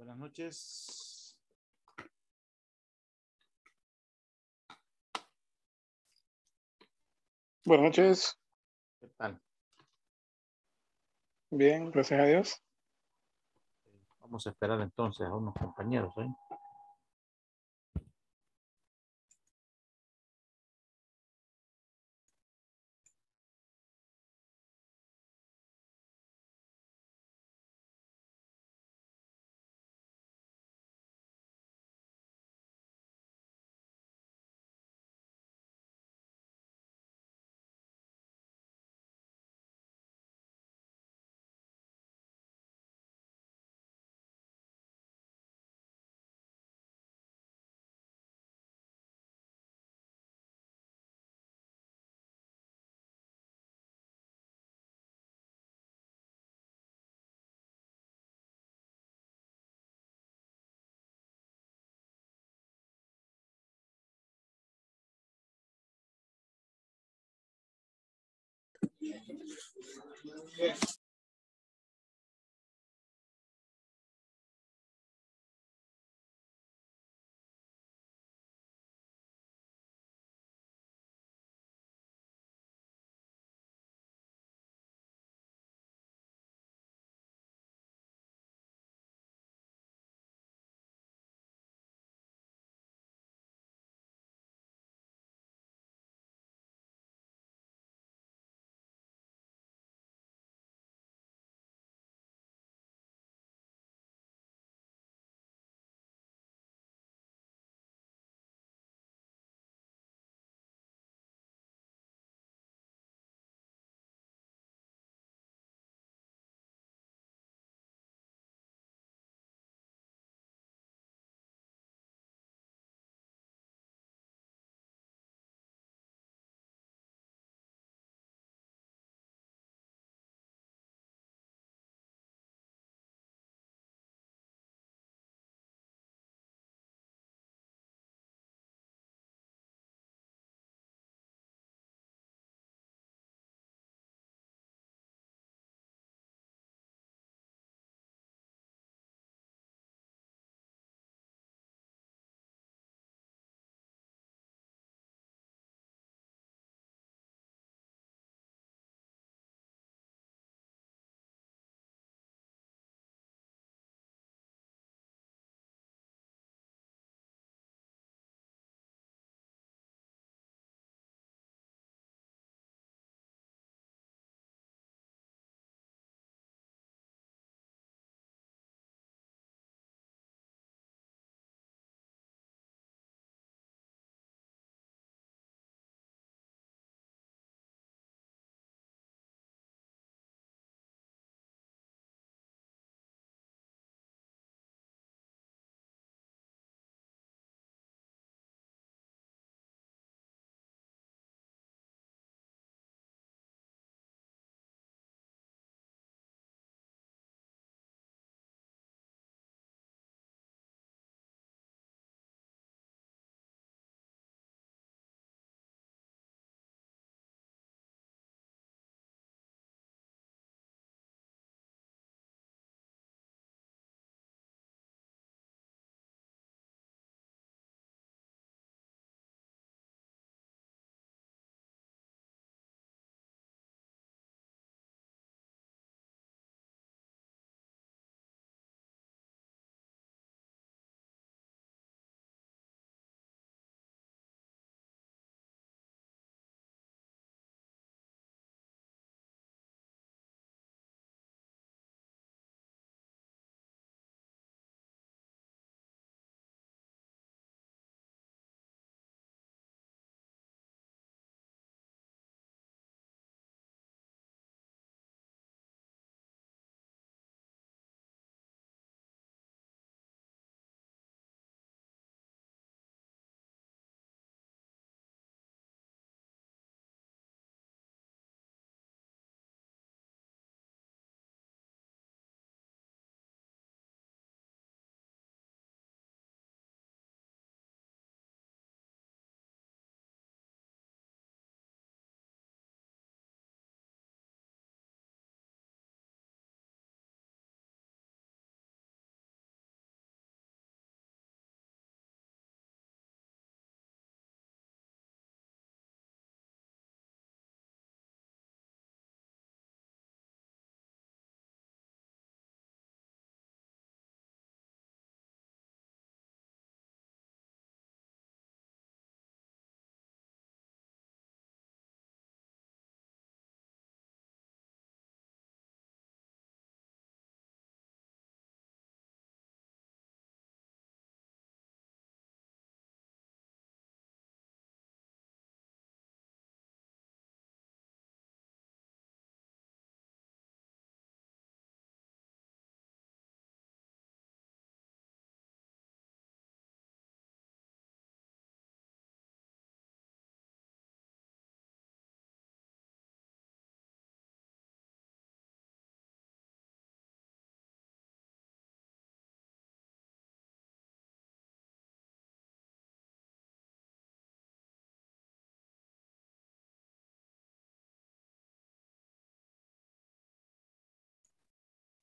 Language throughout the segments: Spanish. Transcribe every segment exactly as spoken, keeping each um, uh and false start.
Buenas noches. Buenas noches. ¿Qué tal? Bien, gracias a Dios. Vamos a esperar entonces a unos compañeros, ¿eh?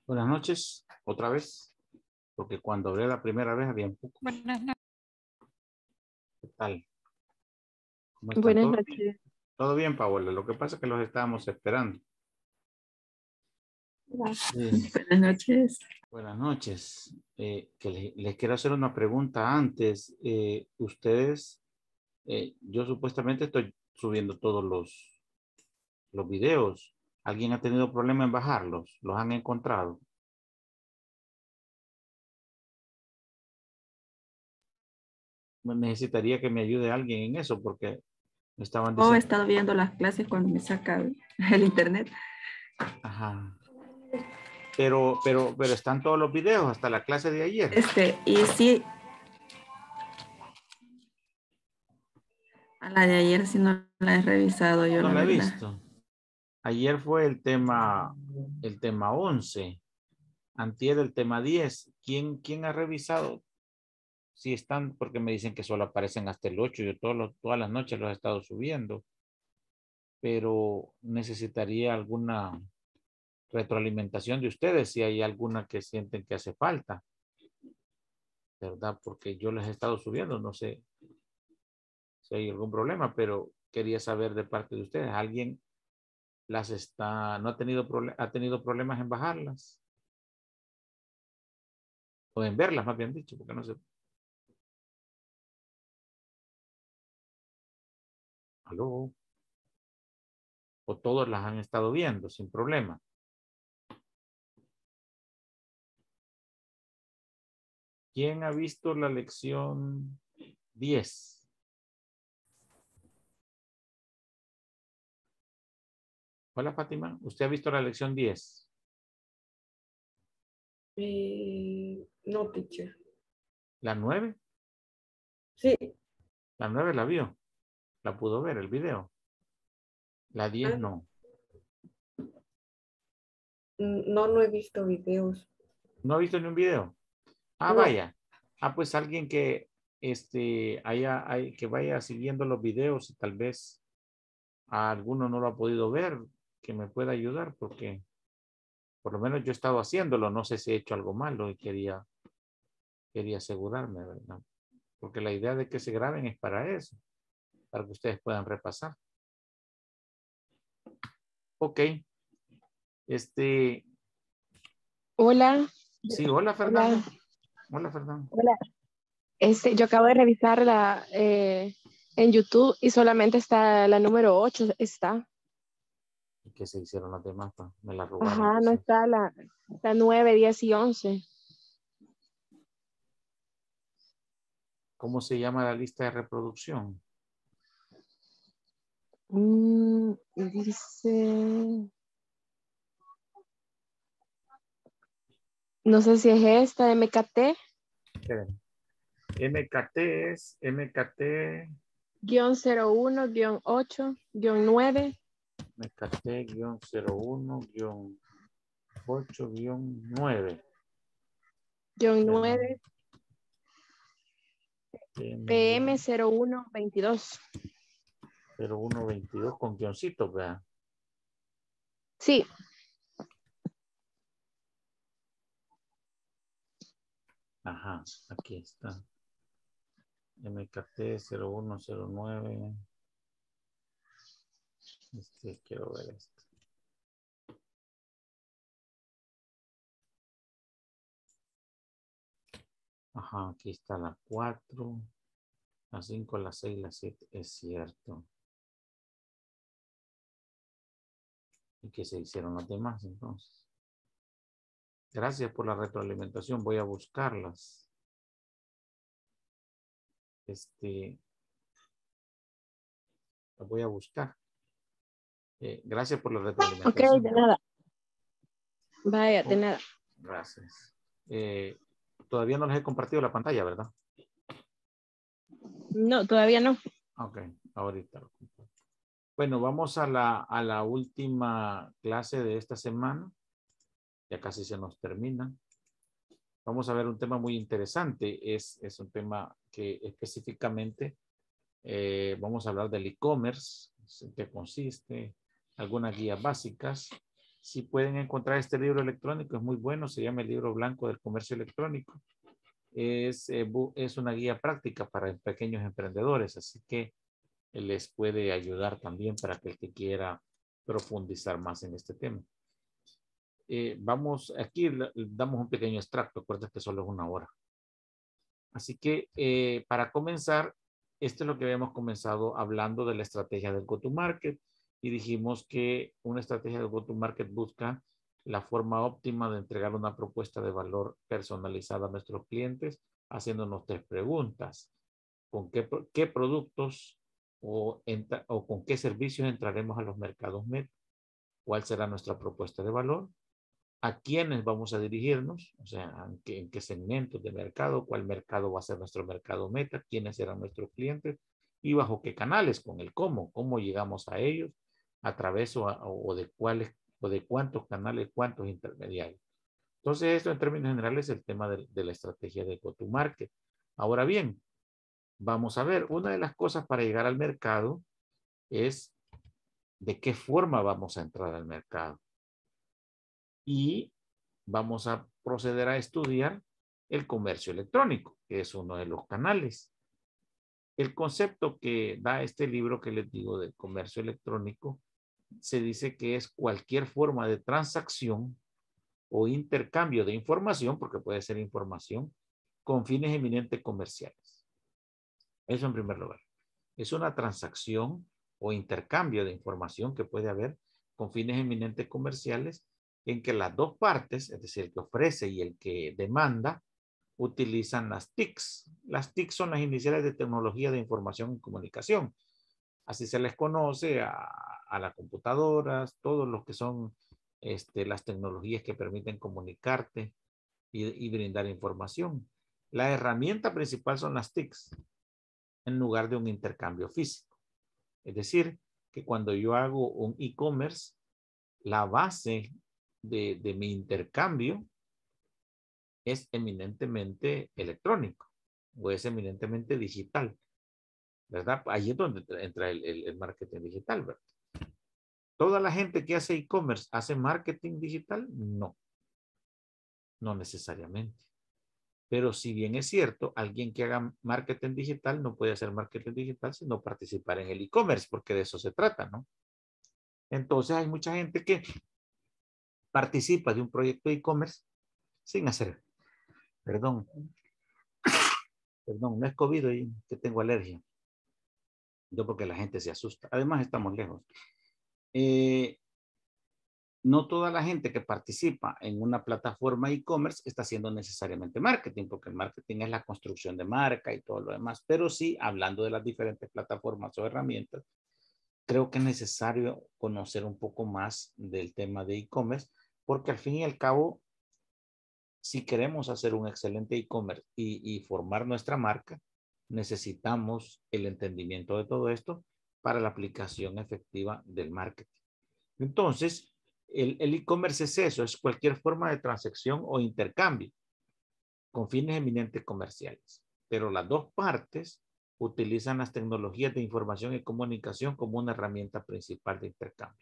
Buenas noches, otra vez, porque cuando hablé la primera vez había un poco. Buenas noches. ¿Qué tal? ¿Cómo están? Buenas ¿Todo noches. bien? Todo bien, Paola. Lo que pasa es que los estábamos esperando. Sí. Buenas noches. Buenas noches. Eh, que les, les quiero hacer una pregunta antes. Eh, ustedes, eh, yo supuestamente estoy subiendo todos los, los videos. ¿Alguien ha tenido problema en bajarlos? ¿Los han encontrado? Necesitaría que me ayude alguien en eso porque me estaban Oh, he diciendo. estado viendo las clases cuando me saca el, el internet. Ajá. Pero, pero, pero están todos los videos hasta la clase de ayer. Este, y sí, a la de ayer sí no la he revisado yo, No la la he verdad. visto. Ayer fue el tema, el tema once. Antier el tema diez. ¿Quién, quién ha revisado? Si están, porque me dicen que solo aparecen hasta el ocho. Yo todos los- todas las noches los he estado subiendo. Pero necesitaría alguna retroalimentación de ustedes si hay alguna que sienten que hace falta. ¿Verdad? Porque yo les he estado subiendo. No sé si hay algún problema, pero quería saber de parte de ustedes. ¿Alguien las está, no ha tenido, proble- ha tenido problemas en bajarlas? O en verlas, más bien dicho, porque no sé. ¿Aló? O todos las han estado viendo sin problema. ¿Quién ha visto la lección diez? Hola, Fátima. ¿Usted ha visto la lección diez? Eh, no, teacher. ¿La nueve? Sí, La nueve la vio. La pudo ver, el video. La diez Ah. no. no, no he visto videos. ¿No ha visto ni un video? Ah, No. vaya. Ah, pues alguien que este, haya, hay, que vaya siguiendo los videos y tal vez a alguno no lo ha podido ver, que me pueda ayudar, porque por lo menos yo he estado haciéndolo. No sé si he hecho algo malo y quería, quería asegurarme, ¿verdad? Porque la idea de que se graben es para eso, para que ustedes puedan repasar. Ok. Este, Hola, sí, hola Fernando. hola, Hola Fernando. hola. Este, yo acabo de revisar la, eh, en YouTube y solamente está la número ocho, está. ¿Y qué se hicieron las demás? Pa? Me la robaron. Ajá, no Quizás. está la, la nueve, diez y once. ¿Cómo se llama la lista de reproducción? Mm, dice, no sé si es esta, M K T, Esperen. M K T es M K T. guión cero uno, guión ocho, guión nueve. M K T cero uno ocho nueve. Guión nueve, P M cero uno veintidós. cero uno veintidós con guioncitos, ¿verdad? Sí, Ajá, aquí está. M K T cero uno cero nueve. Este, quiero ver esto. Ajá, aquí está la cuatro, la cinco, la seis, la siete. Es cierto. ¿Y qué se hicieron los demás entonces? Gracias por la retroalimentación. Voy a buscarlas. Este, las voy a buscar. Eh, gracias por la ok, retroalimentación. de nada. Vaya, de Oh, nada. gracias. Eh, todavía no les he compartido la pantalla, ¿verdad? No, todavía no. Ok, ahorita lo comparto. Bueno, vamos a la, a la última clase de esta semana. Ya casi se nos termina. Vamos a ver un tema muy interesante. Es, es un tema que específicamente eh, vamos a hablar del e-commerce, en qué consiste, algunas guías básicas Si pueden encontrar este libro electrónico, es muy bueno, se llama el Libro Blanco del Comercio Electrónico. Es, eh, es una guía práctica para pequeños emprendedores, así que les puede ayudar también para que el que quiera profundizar más en este tema. Eh, vamos, aquí damos un pequeño extracto, acuérdate que solo es una hora. Así que eh, para comenzar, esto es lo que habíamos comenzado hablando de la estrategia del go-to-market y dijimos que una estrategia del go-to-market busca la forma óptima de entregar una propuesta de valor personalizada a nuestros clientes, haciéndonos tres preguntas. ¿Con qué, qué productos o, entra, o con qué servicios entraremos a los mercados meta? ¿Cuál será nuestra propuesta de valor? ¿A quiénes vamos a dirigirnos? O sea, ¿en qué, en qué segmentos de mercado? ¿Cuál mercado va a ser nuestro mercado meta? ¿Quiénes serán nuestros clientes? ¿Y bajo qué canales? Con el cómo. ¿Cómo llegamos a ellos? ¿A través o, a, o de cuáles o de cuántos canales, cuántos intermediarios? Entonces, esto en términos generales es el tema de, de la estrategia de go-to-market. Ahora bien, vamos a ver, una de las cosas para llegar al mercado es de qué forma vamos a entrar al mercado. Y vamos a proceder a estudiar el comercio electrónico, que es uno de los canales. El concepto que da este libro que les digo del comercio electrónico, se dice que es cualquier forma de transacción o intercambio de información, porque puede ser información, con fines eminentes comerciales. Eso en primer lugar. Es una transacción o intercambio de información que puede haber con fines eminentes comerciales en que las dos partes, es decir, el que ofrece y el que demanda, utilizan las T I Cs. Las T I Cs son las iniciales de tecnología de información y comunicación. Así se les conoce a, a las computadoras, todos los que son este, las tecnologías que permiten comunicarte y, y brindar información. La herramienta principal son las T I Cs en lugar de un intercambio físico. Es decir, que cuando yo hago un e-commerce, la base de, de mi intercambio es eminentemente electrónico o es eminentemente digital, ¿verdad? Ahí es donde entra el, el, el marketing digital, ¿verdad? ¿Toda la gente que hace e-commerce hace marketing digital? No, no necesariamente. Pero si bien es cierto, alguien que haga marketing digital no puede hacer marketing digital sino participar en el e-commerce, porque de eso se trata, ¿no? Entonces hay mucha gente que participa de un proyecto de e-commerce sin hacer, perdón, perdón, no es COVID y que tengo alergia. Yo porque la gente se asusta. Además estamos lejos. Eh, no toda la gente que participa en una plataforma e-commerce está haciendo necesariamente marketing, porque el marketing es la construcción de marca y todo lo demás, pero sí, hablando de las diferentes plataformas o herramientas, creo que es necesario conocer un poco más del tema de e-commerce, porque al fin y al cabo, si queremos hacer un excelente e-commerce y, y formar nuestra marca, necesitamos el entendimiento de todo esto para la aplicación efectiva del marketing. Entonces, el e-commerce es eso, es cualquier forma de transacción o intercambio con fines eminentes comerciales. Pero las dos partes utilizan las tecnologías de información y comunicación como una herramienta principal de intercambio,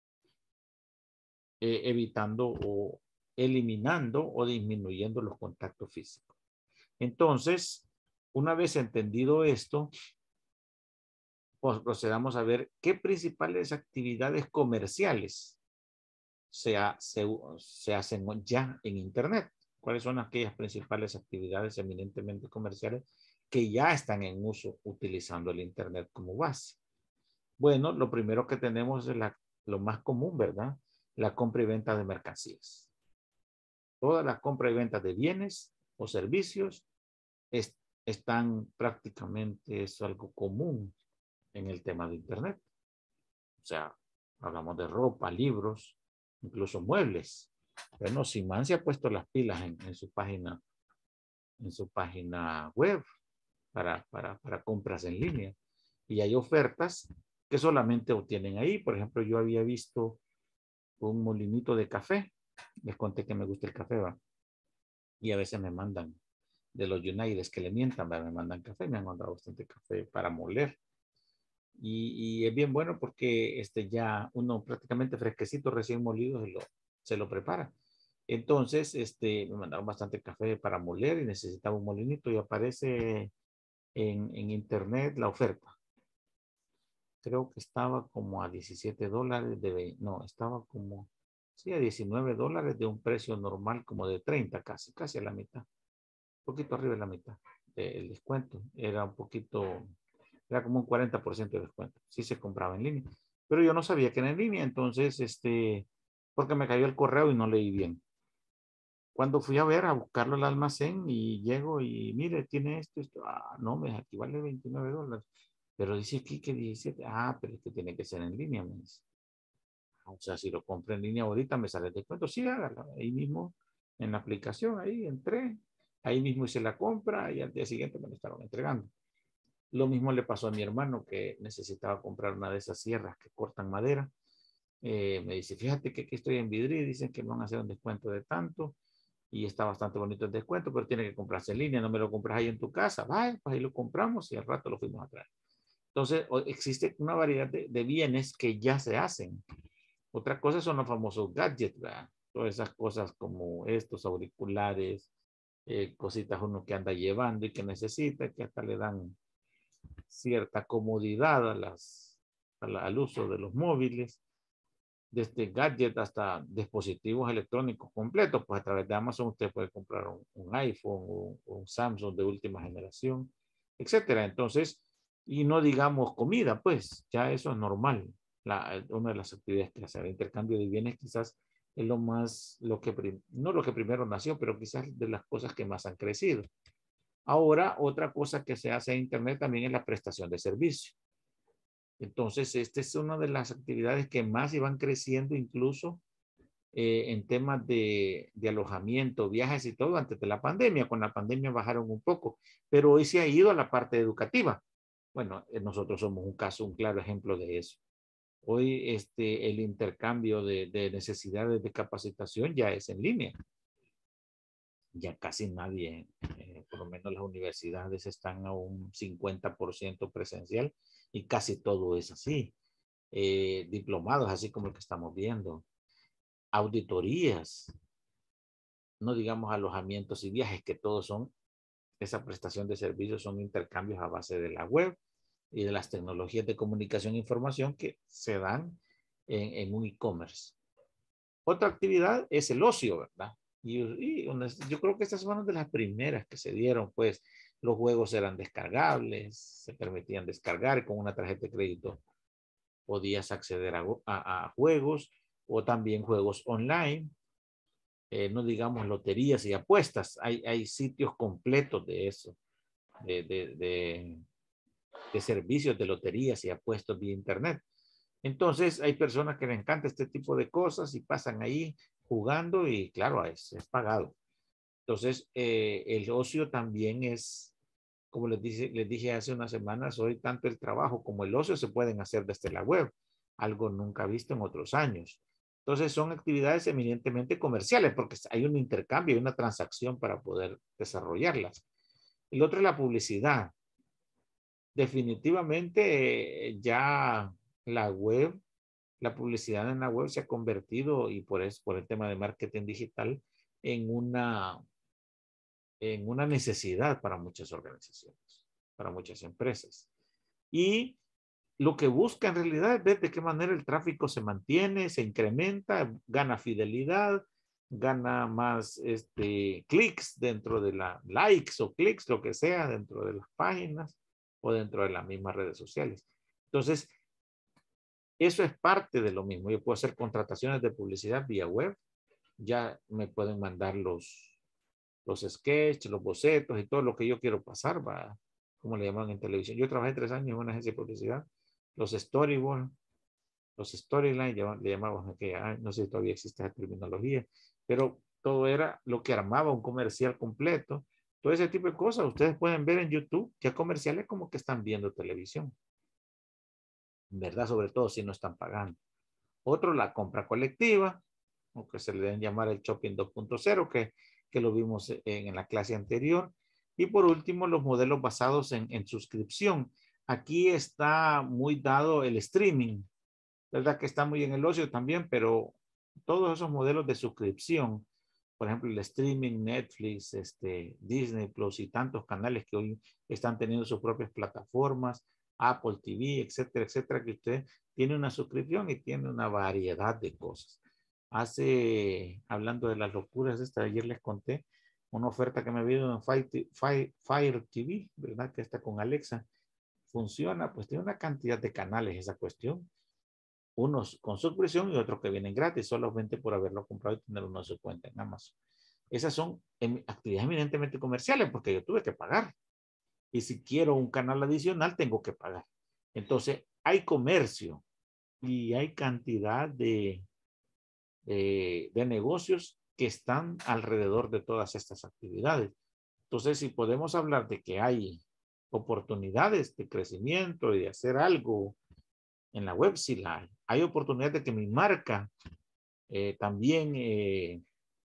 eh, evitando o eliminando o disminuyendo los contactos físicos. Entonces, una vez entendido esto, pues procedamos a ver qué principales actividades comerciales se, ha, se, se hacen ya en Internet. ¿Cuáles son aquellas principales actividades eminentemente comerciales que ya están en uso utilizando el Internet como base? Bueno, lo primero que tenemos es la, lo más común, ¿verdad? La compra y venta de mercancías. Toda la compra y venta de bienes o servicios es, están prácticamente, es algo común en el tema de Internet. O sea, hablamos de ropa, libros, incluso muebles. Bueno, Simán se ha puesto las pilas en, en su página, en su página web para, para, para compras en línea. Y hay ofertas que solamente obtienen ahí. Por ejemplo, yo había visto un molinito de café. Les conté que me gusta el café, ¿va? Y a veces me mandan de los United que le mientan, ¿va? Me mandan café, me han mandado bastante café para moler. Y, y es bien bueno porque este ya uno prácticamente fresquecito, recién molido, se lo, se lo prepara. Entonces, este, me mandaron bastante café para moler y necesitaba un molinito y aparece en, en internet la oferta. Creo que estaba como a diecisiete dólares de, no, estaba como, sí, a diecinueve dólares de un precio normal como de treinta casi, casi a la mitad. Un poquito arriba de la mitad del descuento. Era un poquito, era como un cuarenta por ciento de descuento. Sí se compraba en línea. Pero yo no sabía que era en línea, entonces, este, porque me cayó el correo y no leí bien. Cuando fui a ver, a buscarlo al almacén y llego y mire, tiene esto, esto. Ah, no, me aquí vale veintinueve dólares. Pero dice aquí que diecisiete. Ah, pero es que tiene que ser en línea, me dice. O sea, si lo compro en línea ahorita me sale el descuento. Sí, hágalo. Ahí mismo en la aplicación, ahí entré. Ahí mismo hice la compra y al día siguiente me lo estaban entregando. Lo mismo le pasó a mi hermano que necesitaba comprar una de esas sierras que cortan madera. Eh, me dice, fíjate que aquí estoy en Vidri, dicen que me van a hacer un descuento de tanto y está bastante bonito el descuento, pero tiene que comprarse en línea, no me lo compras ahí en tu casa. Vaya, pues ahí lo compramos y al rato lo fuimos a traer. Entonces, existe una variedad de, de bienes que ya se hacen. Otra cosa son los famosos gadgets, ¿verdad? Todas esas cosas como estos auriculares, eh, cositas uno que anda llevando y que necesita, que hasta le dan cierta comodidad a las, a la, al uso de los móviles, desde gadget hasta dispositivos electrónicos completos. Pues a través de Amazon usted puede comprar un, un iPhone o un Samsung de última generación, etcétera. Entonces, y no digamos comida, pues ya eso es normal. La, una de las actividades que hace el intercambio de bienes quizás es lo más, lo que, no lo que primero nació, pero quizás de las cosas que más han crecido. Ahora, otra cosa que se hace en Internet también es la prestación de servicio. Entonces, esta es una de las actividades que más iban creciendo incluso eh, en temas de, de alojamiento, viajes y todo antes de la pandemia. Con la pandemia bajaron un poco, pero hoy se ha ido a la parte educativa. Bueno, eh, nosotros somos un caso, un claro ejemplo de eso. Hoy este, el intercambio de, de necesidades de capacitación ya es en línea. Ya casi nadie, eh, por lo menos las universidades están a un cincuenta por ciento presencial y casi todo es así. Eh, diplomados, así como el que estamos viendo. Auditorías, no digamos alojamientos y viajes, que todos son, esa prestación de servicios son intercambios a base de la web y de las tecnologías de comunicación e información que se dan en, en un e-commerce. Otra actividad es el ocio, ¿verdad? Y, y yo creo que estas son una de las primeras que se dieron, pues los juegos eran descargables, se permitían descargar con una tarjeta de crédito. Podías acceder a, a, a juegos o también juegos online, eh, no digamos loterías y apuestas. Hay, hay sitios completos de eso, de, de, de, de servicios de loterías y apuestas vía internet. Entonces hay personas que les encanta este tipo de cosas y pasan ahí jugando y claro, es, es pagado. Entonces eh, el ocio también es, como les dije, les dije hace unas semanas, hoy tanto el trabajo como el ocio se pueden hacer desde la web, algo nunca visto en otros años. Entonces son actividades eminentemente comerciales porque hay un intercambio y una transacción para poder desarrollarlas. El otro es la publicidad. Definitivamente eh, ya la web, la publicidad en la web se ha convertido, y por eso, por el tema de marketing digital, en una, en una necesidad para muchas organizaciones, para muchas empresas. Y lo que busca en realidad es ver de qué manera el tráfico se mantiene, se incrementa, gana fidelidad, gana más este, clics dentro de la likes o clics, lo que sea, dentro de las páginas o dentro de las mismas redes sociales. Entonces, eso es parte de lo mismo. Yo puedo hacer contrataciones de publicidad vía web. Ya me pueden mandar los, los sketches, los bocetos y todo lo que yo quiero pasar, va, como le llaman en televisión. Yo trabajé tres años en una agencia de publicidad. Los storyboards, los storylines, le llamamos, que no sé si todavía existe esa terminología, pero todo era lo que armaba un comercial completo. Todo ese tipo de cosas ustedes pueden ver en YouTube, ya comerciales como que están viendo televisión. ¿Verdad? Sobre todo si no están pagando. Otro, la compra colectiva, o que se le deben llamar el shopping dos punto cero, que, que lo vimos en, en la clase anterior. Y por último, los modelos basados en, en suscripción. aquí está muy dado el streaming, ¿verdad? Que está muy en el ocio también, pero todos esos modelos de suscripción, por ejemplo, el streaming, Netflix, este, Disney Plus y tantos canales que hoy están teniendo sus propias plataformas, Apple T V, etcétera, etcétera, que usted tiene una suscripción y tiene una variedad de cosas. Hace, hablando de las locuras, esta ayer les conté una oferta que me vino en Fire, Fire, Fire T V, ¿verdad? Que está con Alexa. Funciona, pues tiene una cantidad de canales esa cuestión. Unos con suscripción y otros que vienen gratis, solamente por haberlo comprado y tener uno en su cuenta en Amazon. Esas son actividades eminentemente comerciales porque yo tuve que pagar. Y si quiero un canal adicional, tengo que pagar. Entonces, hay comercio y hay cantidad de, de, de negocios que están alrededor de todas estas actividades. Entonces, si podemos hablar de que hay oportunidades de crecimiento y de hacer algo en la web, sí la hay. Hay oportunidad de que mi marca eh, también eh,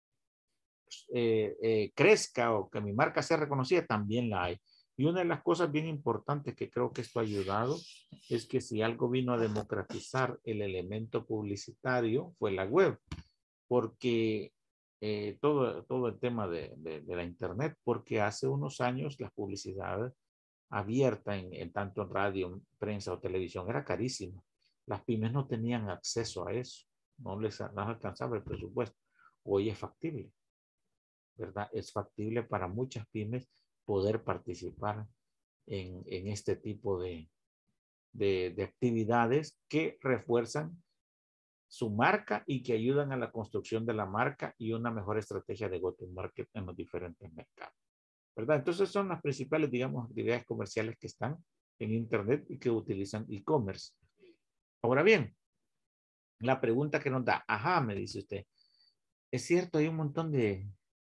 eh, eh, crezca o que mi marca sea reconocida, también la hay. Y una de las cosas bien importantes que creo que esto ha ayudado es que si algo vino a democratizar el elemento publicitario fue la web, porque eh, todo, todo el tema de, de, de la internet, porque hace unos años la publicidad abierta en, en tanto en radio, prensa o televisión era carísima. Las pymes no tenían acceso a eso, no les, no les alcanzaba el presupuesto. Hoy es factible, ¿verdad? Es factible para muchas pymes poder participar en, en este tipo de, de, de actividades que refuerzan su marca y que ayudan a la construcción de la marca y una mejor estrategia de go-to-market en los diferentes mercados, ¿verdad? Entonces son las principales, digamos, actividades comerciales que están en Internet y que utilizan e-commerce. Ahora bien, la pregunta que nos da, ajá, me dice usted, es cierto, hay un montón de,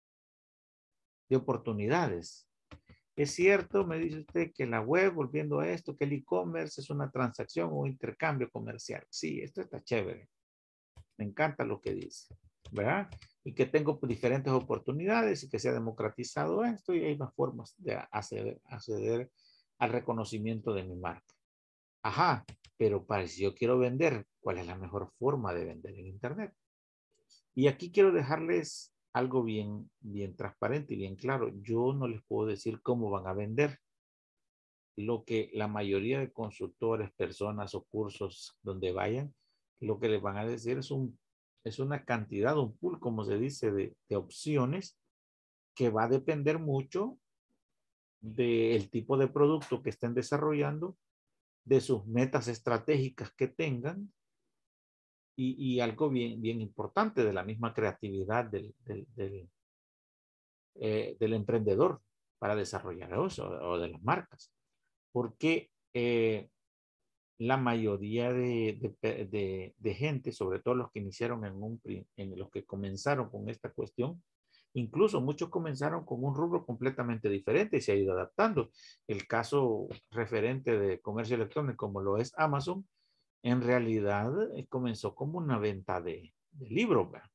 de oportunidades. Es cierto, me dice usted, que la web, volviendo a esto, que el e-commerce es una transacción o intercambio comercial. Sí, esto está chévere. Me encanta lo que dice, ¿verdad? Y que tengo diferentes oportunidades y que se ha democratizado esto y hay más formas de acceder, acceder al reconocimiento de mi marca. Ajá, pero para si yo quiero vender, ¿cuál es la mejor forma de vender en Internet? Y aquí quiero dejarles algo bien, bien transparente y bien claro. Yo no les puedo decir cómo van a vender. Lo que la mayoría de consultores, personas o cursos donde vayan, lo que les van a decir es, un, es una cantidad, un pool, como se dice, de, de opciones que va a depender mucho del tipo de producto que estén desarrollando, de sus metas estratégicas que tengan y, y algo bien, bien importante de la misma creatividad del, del, del, eh, del emprendedor para desarrollar eso o de las marcas. Porque eh, la mayoría de, de, de, de gente, sobre todo los que iniciaron en, un, en los que comenzaron con esta cuestión, incluso muchos comenzaron con un rubro completamente diferente y se ha ido adaptando. El caso referente de comercio electrónico, como lo es Amazon, en realidad eh, comenzó como una venta de, de libros. ¿verdad?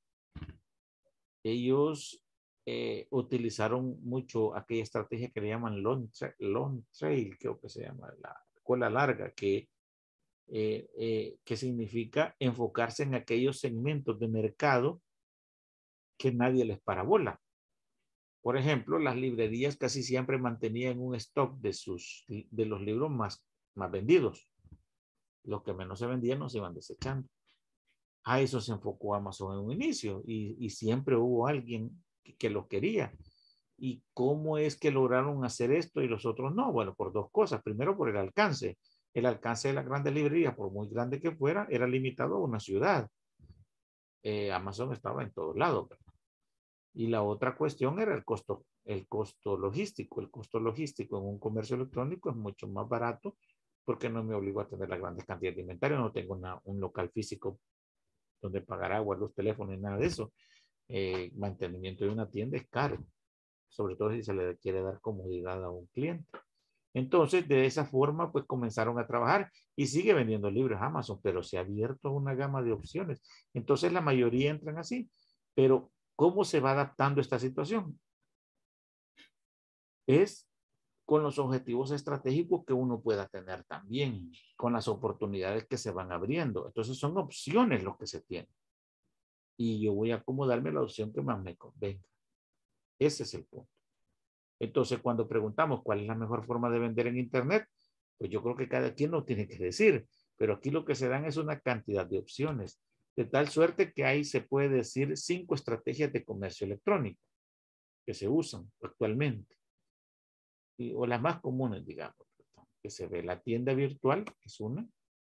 Ellos eh, utilizaron mucho aquella estrategia que le llaman long, tra long trail, creo que se llama, la cola larga, que Eh, eh, que significa enfocarse en aquellos segmentos de mercado que nadie les parabola. Por ejemplo, las librerías casi siempre mantenían un stock de, sus, de los libros más, más vendidos. Los que menos se vendían no se iban desechando. A eso se enfocó Amazon en un inicio y, y siempre hubo alguien que, que lo quería. ¿Y cómo es que lograron hacer esto y los otros no? Bueno, por dos cosas. Primero, por el alcance. El alcance de las grandes librerías, por muy grande que fuera, era limitado a una ciudad. Eh, Amazon estaba en todos lados. ¿verdad? Y la otra cuestión era el costo, el costo logístico. El costo logístico en un comercio electrónico es mucho más barato porque no me obligo a tener las grandes cantidades de inventario. No tengo una, un local físico donde pagar agua, los teléfonos y nada de eso. Eh, mantenimiento de una tienda es caro, sobre todo si se le quiere dar comodidad a un cliente. Entonces, de esa forma, pues comenzaron a trabajar y sigue vendiendo libros Amazon, pero se ha abierto una gama de opciones. Entonces, la mayoría entran así. Pero, ¿cómo se va adaptando esta situación? Es con los objetivos estratégicos que uno pueda tener también, con las oportunidades que se van abriendo. Entonces son opciones los que se tienen. Y yo voy a acomodarme la opción que más me convenga. Ese es el punto. Entonces, cuando preguntamos cuál es la mejor forma de vender en Internet, pues yo creo que cada quien lo tiene que decir. Pero aquí lo que se dan es una cantidad de opciones. De tal suerte que ahí se puede decir cinco estrategias de comercio electrónico que se usan actualmente. Y, o las más comunes, digamos, que se ve. La tienda virtual es una.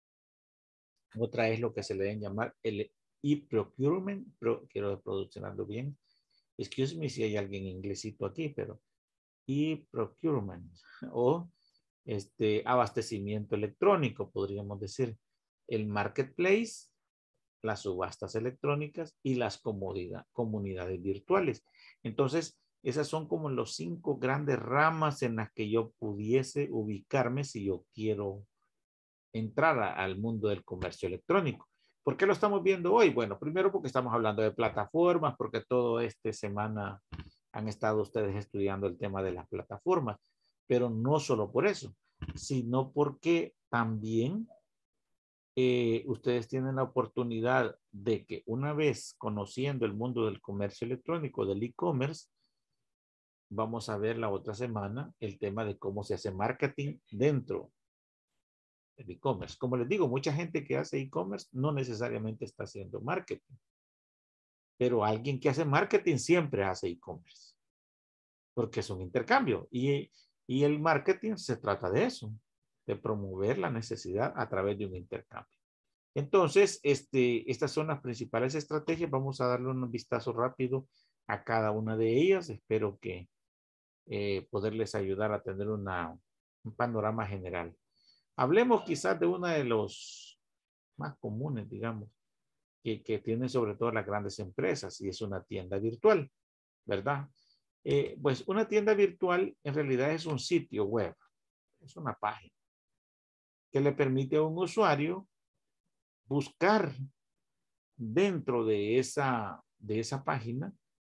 Otra es lo que se le deben llamar el e-procurement. Pro, quiero produccionarlo bien. Excuse me si hay alguien inglesito aquí, pero e-procurement o este abastecimiento electrónico, podríamos decir. El marketplace, las subastas electrónicas y las comodidad, comunidades virtuales. Entonces, esas son como los cinco grandes ramas en las que yo pudiese ubicarme si yo quiero entrar a, al mundo del comercio electrónico. ¿Por qué lo estamos viendo hoy? Bueno, primero porque estamos hablando de plataformas, porque toda esta semana han estado ustedes estudiando el tema de las plataformas, pero no solo por eso, sino porque también eh, ustedes tienen la oportunidad de que una vez conociendo el mundo del comercio electrónico, del e-commerce, vamos a ver la otra semana el tema de cómo se hace marketing dentro del e-commerce. Como les digo, mucha gente que hace e-commerce no necesariamente está haciendo marketing, pero alguien que hace marketing siempre hace e-commerce, porque es un intercambio y, y el marketing se trata de eso, de promover la necesidad a través de un intercambio. Entonces, este, estas son las principales estrategias. Vamos a darle un vistazo rápido a cada una de ellas. Espero que eh, poderles ayudar a tener una, un panorama general. Hablemos quizás de una de los más comunes, digamos, que, que tienen sobre todo las grandes empresas, y es una tienda virtual, ¿verdad? Eh, pues una tienda virtual en realidad es un sitio web, es una página que le permite a un usuario buscar dentro de esa, de esa página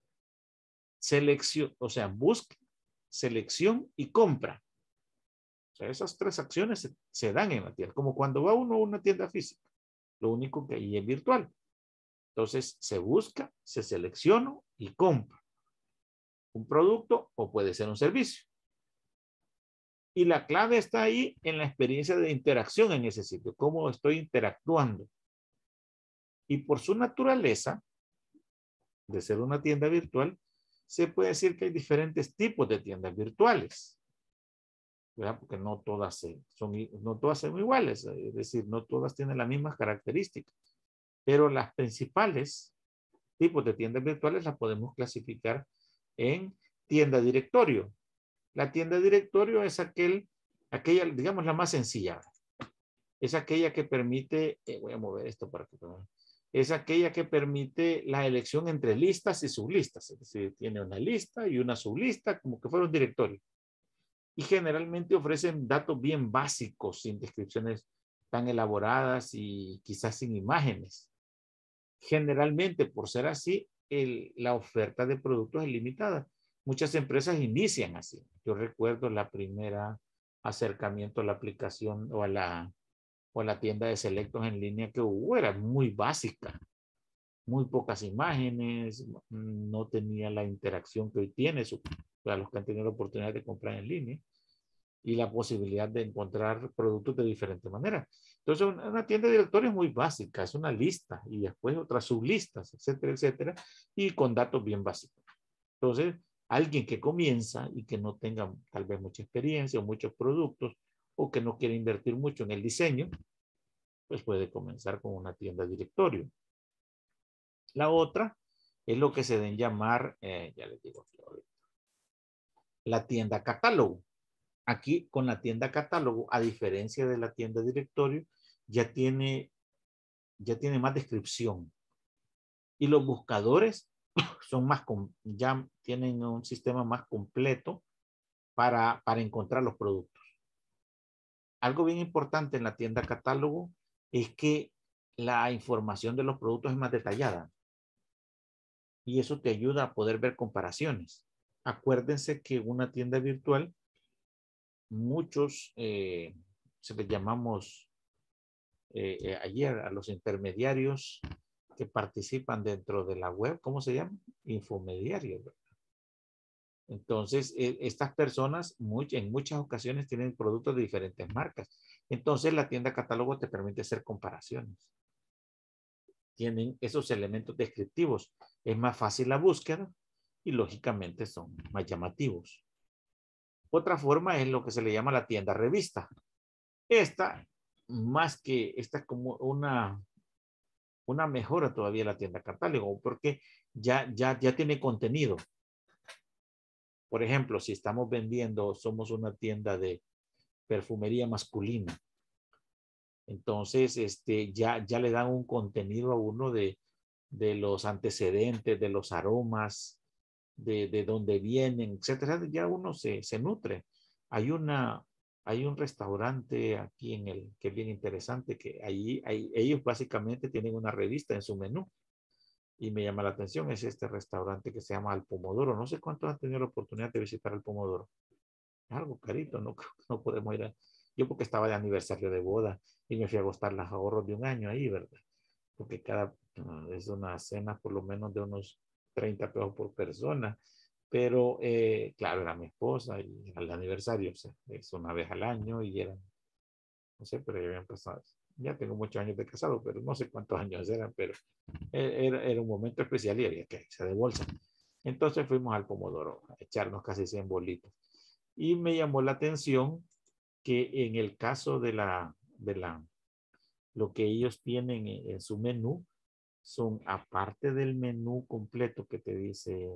selección, o sea, busca, selección y compra. O sea, esas tres acciones se, se dan en la tienda, como cuando va uno a una tienda física. Lo único que ahí es virtual. Entonces, se busca, se selecciona y compra un producto o puede ser un servicio. Y la clave está ahí en la experiencia de interacción en ese sitio, cómo estoy interactuando. Y por su naturaleza de ser una tienda virtual, se puede decir que hay diferentes tipos de tiendas virtuales, ¿verdad? Porque no todas son, no todas son iguales, es decir, no todas tienen las mismas características, pero las principales tipos de tiendas virtuales las podemos clasificar en tienda directorio. La tienda directorio es aquel, aquella, digamos, la más sencilla. Es aquella que permite, eh, voy a mover esto para que vean. Es aquella que permite la elección entre listas y sublistas. Es decir, tiene una lista y una sublista, como que fuera un directorio. Y generalmente ofrecen datos bien básicos, sin descripciones tan elaboradas y quizás sin imágenes. Generalmente, por ser así, el, la oferta de productos es limitada. Muchas empresas inician así. Yo recuerdo la primera acercamiento a la aplicación o a la, o a la tienda de selectos en línea que hubo, era muy básica. Muy pocas imágenes, no tenía la interacción que hoy tiene para los que han tenido la oportunidad de comprar en línea y la posibilidad de encontrar productos de diferente manera. Entonces, una tienda de directorio es muy básica, es una lista y después otras sublistas, etcétera, etcétera, y con datos bien básicos. Entonces, alguien que comienza y que no tenga tal vez mucha experiencia o muchos productos o que no quiere invertir mucho en el diseño, pues puede comenzar con una tienda de directorio. La otra es lo que se deben llamar, eh, ya les digo aquí ahorita, la tienda catálogo. Aquí con la tienda catálogo, a diferencia de la tienda directorio, ya tiene, ya tiene más descripción. Y los buscadores son más, ya tienen un sistema más completo para, para encontrar los productos. Algo bien importante en la tienda catálogo es que la información de los productos es más detallada. Y eso te ayuda a poder ver comparaciones. Acuérdense que una tienda virtual muchos, eh, se les llamamos eh, eh, ayer a los intermediarios que participan dentro de la web, ¿cómo se llama? Infomediarios, ¿verdad? Entonces, eh, estas personas much, en muchas ocasiones tienen productos de diferentes marcas. Entonces, la tienda catálogo te permite hacer comparaciones. Tienen esos elementos descriptivos. Es más fácil la búsqueda y, lógicamente, son más llamativos. Otra forma es lo que se le llama la tienda revista. Esta, más que, esta es como una, una mejora todavía de la tienda catálogo, porque ya, ya, ya tiene contenido. Por ejemplo, si estamos vendiendo, somos una tienda de perfumería masculina. Entonces, este, ya, ya le dan un contenido a uno de, de los antecedentes, de los aromas, de, de dónde vienen, etcétera. Ya uno se, se nutre. Hay una, hay un restaurante aquí en el, que es bien interesante, que allí, ahí, ellos básicamente tienen una revista en su menú. Y me llama la atención, es este restaurante que se llama Al Pomodoro. No sé cuántos han tenido la oportunidad de visitar Al Pomodoro. Es algo carito, no, no podemos ir a... Yo porque estaba de aniversario de boda y me fui a gastar los ahorros de un año ahí, ¿verdad? Porque cada, uh, es una cena por lo menos de unos treinta pesos por persona. Pero, eh, claro, era mi esposa y al aniversario, o sea, es una vez al año y eran, no sé, pero ya habían pasado. Ya tengo muchos años de casado, pero no sé cuántos años eran, pero era, era un momento especial y había que irse de bolsa. Entonces fuimos al Pomodoro a echarnos casi cien bolitos. Y me llamó la atención que en el caso de la, de la, lo que ellos tienen en, en su menú, son aparte del menú completo que te dice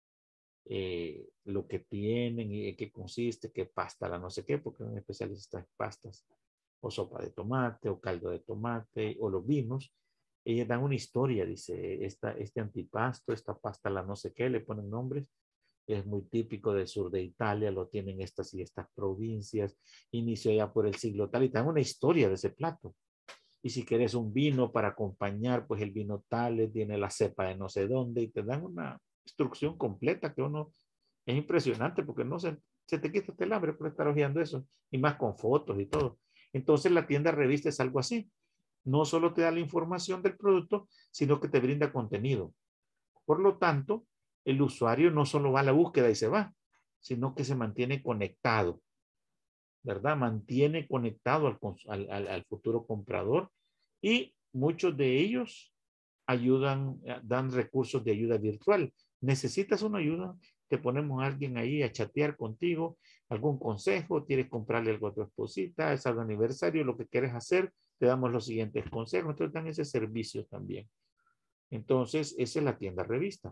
eh, lo que tienen y en qué consiste, qué pasta, la no sé qué, porque son especialistas en pastas, o sopa de tomate, o caldo de tomate, o los vinos. Ellos dan una historia, dice, esta, este antipasto, esta pasta, la no sé qué, le ponen nombres. Es muy típico del sur de Italia, lo tienen estas y estas provincias, inició ya por el siglo tal, y te dan una historia de ese plato. Y si quieres un vino para acompañar, pues el vino tal, tiene la cepa de no sé dónde, y te dan una instrucción completa que uno, es impresionante, porque no se, se te quita el hambre por estar hojeando eso, y más con fotos y todo. Entonces la tienda revista es algo así. No solo te da la información del producto, sino que te brinda contenido. Por lo tanto, el usuario no solo va a la búsqueda y se va, sino que se mantiene conectado, ¿verdad? Mantiene conectado al, al, al futuro comprador y muchos de ellos ayudan, dan recursos de ayuda virtual. ¿Necesitas una ayuda? Te ponemos a alguien ahí a chatear contigo, algún consejo, quieres comprarle algo a tu esposita, es algo aniversario, lo que quieres hacer, te damos los siguientes consejos. Entonces dan ese servicio también. Entonces, esa es la tienda revista.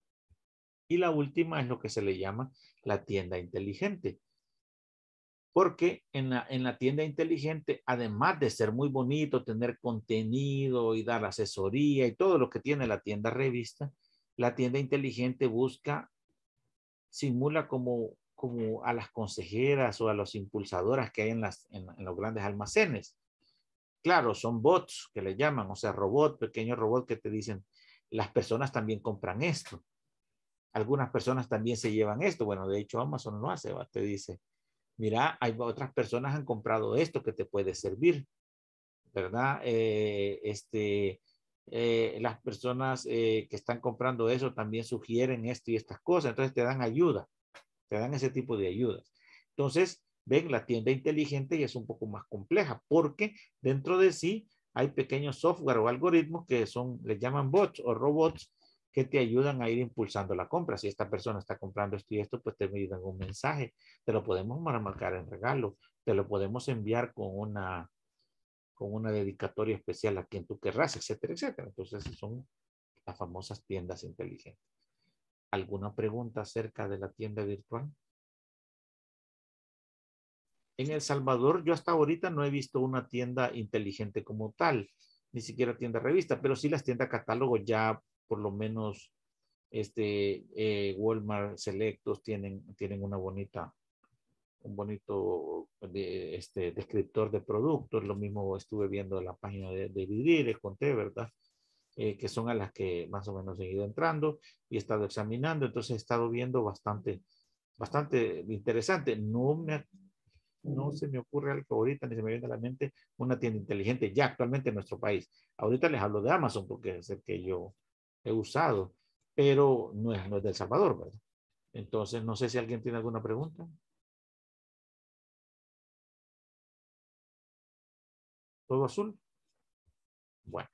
Y la última es lo que se le llama la tienda inteligente. Porque en la, en la tienda inteligente, además de ser muy bonito, tener contenido y dar asesoría y todo lo que tiene la tienda revista, la tienda inteligente busca, simula como, como a las consejeras o a las impulsadoras que hay en, las, en, en los grandes almacenes. Claro, son bots que le llaman, o sea, robots, pequeños robots que te dicen, las personas también compran esto. Algunas personas también se llevan esto. Bueno, de hecho Amazon lo hace, ¿va? Te dice, mira, hay otras personas han comprado esto que te puede servir, ¿verdad? Eh, este, eh, las personas eh, que están comprando eso también sugieren esto y estas cosas, entonces te dan ayuda, te dan ese tipo de ayudas. Entonces, ven, la tienda inteligente y es un poco más compleja porque dentro de sí hay pequeños software o algoritmos que son, les llaman bots o robots, que te ayudan a ir impulsando la compra. Si esta persona está comprando esto y esto, pues te envían un mensaje. Te lo podemos marcar en regalo. Te lo podemos enviar con una, con una dedicatoria especial a quien tú querrás, etcétera, etcétera. Entonces, son las famosas tiendas inteligentes. ¿Alguna pregunta acerca de la tienda virtual? En El Salvador, yo hasta ahorita no he visto una tienda inteligente como tal, ni siquiera tienda revista, pero sí las tiendas catálogo ya por lo menos este, eh, Walmart Selectos tienen, tienen una bonita, un bonito de, este, descriptor de productos. Lo mismo estuve viendo en la página de, de Vidri, les conté, ¿verdad? Eh, que son a las que más o menos he ido entrando y he estado examinando. Entonces he estado viendo bastante, bastante interesante. No me, no se me ocurre algo ahorita, ni se me viene a la mente una tienda inteligente ya actualmente en nuestro país. Ahorita les hablo de Amazon porque es el que yo he usado, pero no es, no es de El Salvador, ¿verdad? Entonces, no sé si alguien tiene alguna pregunta. ¿Todo azul? Bueno.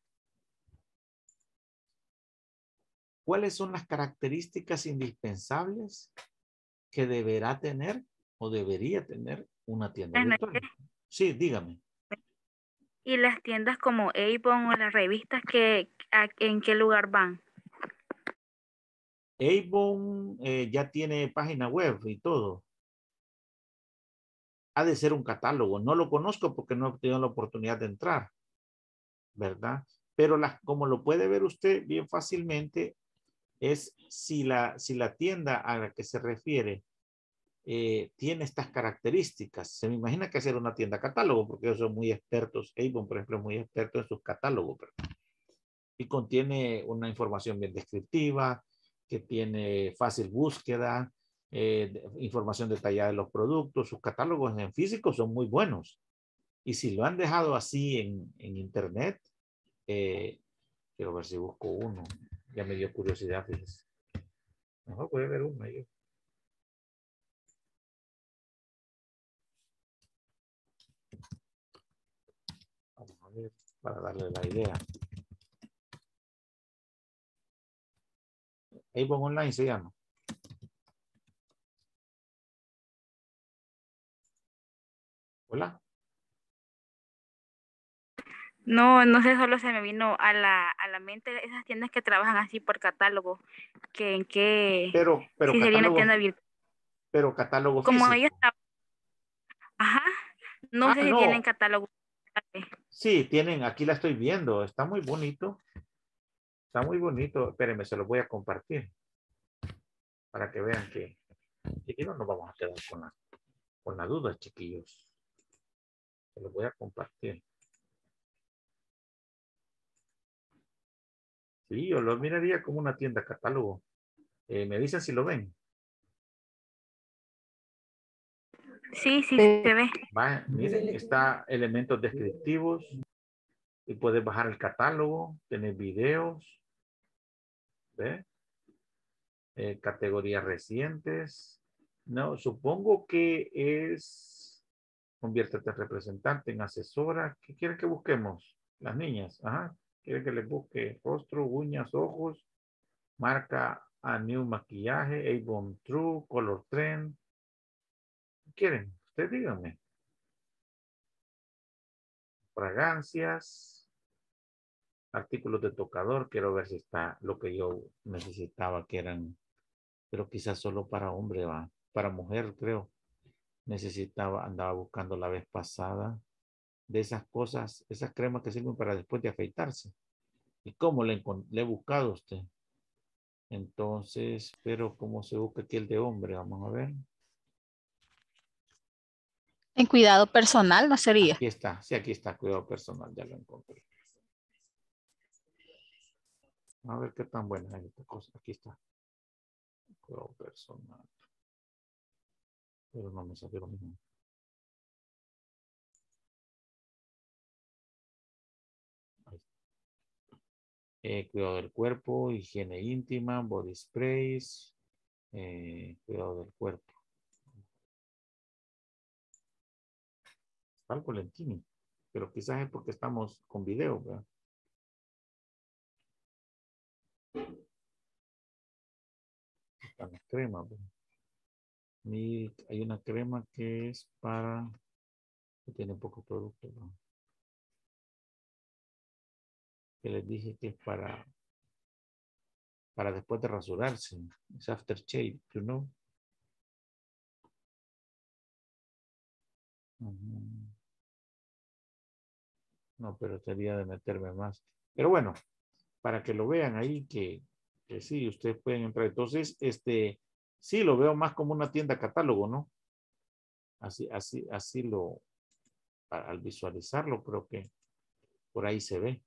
¿Cuáles son las características indispensables que deberá tener o debería tener una tienda Buenas virtual? noches. Sí, dígame. Y las tiendas como Avon o las revistas, que, a- ¿en qué lugar van? Avon eh, ya tiene página web y todo. Ha de ser un catálogo. No lo conozco porque no he tenido la oportunidad de entrar, ¿verdad? Pero las, como lo puede ver usted bien fácilmente, es si la, si la tienda a la que se refiere eh, tiene estas características. Se me imagina que hacer una tienda catálogo, porque ellos son muy expertos. Avon, por ejemplo, es muy experto en sus catálogos, ¿verdad? Y contiene una información bien descriptiva, que tiene fácil búsqueda, eh, de- información detallada de los productos. Sus catálogos en físico son muy buenos. Y si lo han dejado así en, en internet, eh, quiero ver si busco uno. Ya me dio curiosidad, fíjese. Mejor voy a ver uno yo. Vamos a ver, para darle la idea. Avon Online se llama. Hola. No, no sé, solo se me vino a la, a la mente esas tiendas que trabajan así por catálogo, que en qué, Pero, pero si sería una catálogo, tienda virtual. pero catálogo Como ellos, físico. tra- ajá, no Ah, sé si tienen no. catálogo. Sí, tienen, aquí la estoy viendo. Está muy bonito. Está muy bonito. Espérenme, se los voy a compartir. Para que vean que, que no nos vamos a quedar con la, con la duda, chiquillos. Se los voy a compartir. Sí, yo lo miraría como una tienda catálogo. Eh, me dicen si lo ven. Sí, sí, Sí. se ve. Va, miren, está elementos descriptivos y puedes bajar el catálogo, tener videos, ¿ve? Eh, categorías recientes. No, supongo que es conviértete en representante, en asesora. ¿Qué quiere que busquemos? Las niñas, ajá. Quiere que les busque rostro, uñas, ojos, marca a new maquillaje, Avon True, Color Trend. ¿Qué quieren? Usted díganme. Fragancias, artículos de tocador. Quiero ver si está lo que yo necesitaba, que eran, pero quizás solo para hombre, va. Para mujer, creo. Necesitaba, andaba buscando la vez pasada de esas cosas, esas cremas que sirven para después de afeitarse. ¿Y cómo le, encon- le he buscado a usted? Entonces, pero como se busca aquí el de hombre, vamos a ver. En cuidado personal no sería. Aquí está, sí, aquí está, cuidado personal, ya lo encontré. A ver qué tan buena es esta cosa. Aquí está. Cuidado personal. Pero no me salió lo mismo. Ahí está. Eh, cuidado del cuerpo, higiene íntima, body sprays, eh, cuidado del cuerpo. Algo lentini, pero quizás es porque estamos con video, ¿verdad? Están las cremas, ¿verdad? Y hay una crema que es para, que tiene poco producto, ¿no? Que les dije que es para, para después de rasurarse. Es aftershave, you know. Ujú. No, pero sería de meterme más. Pero bueno, para que lo vean ahí, que, que sí, ustedes pueden entrar. Entonces, este, sí, lo veo más como una tienda catálogo, ¿no? Así, así, así lo, a- al visualizarlo, creo que por ahí se ve.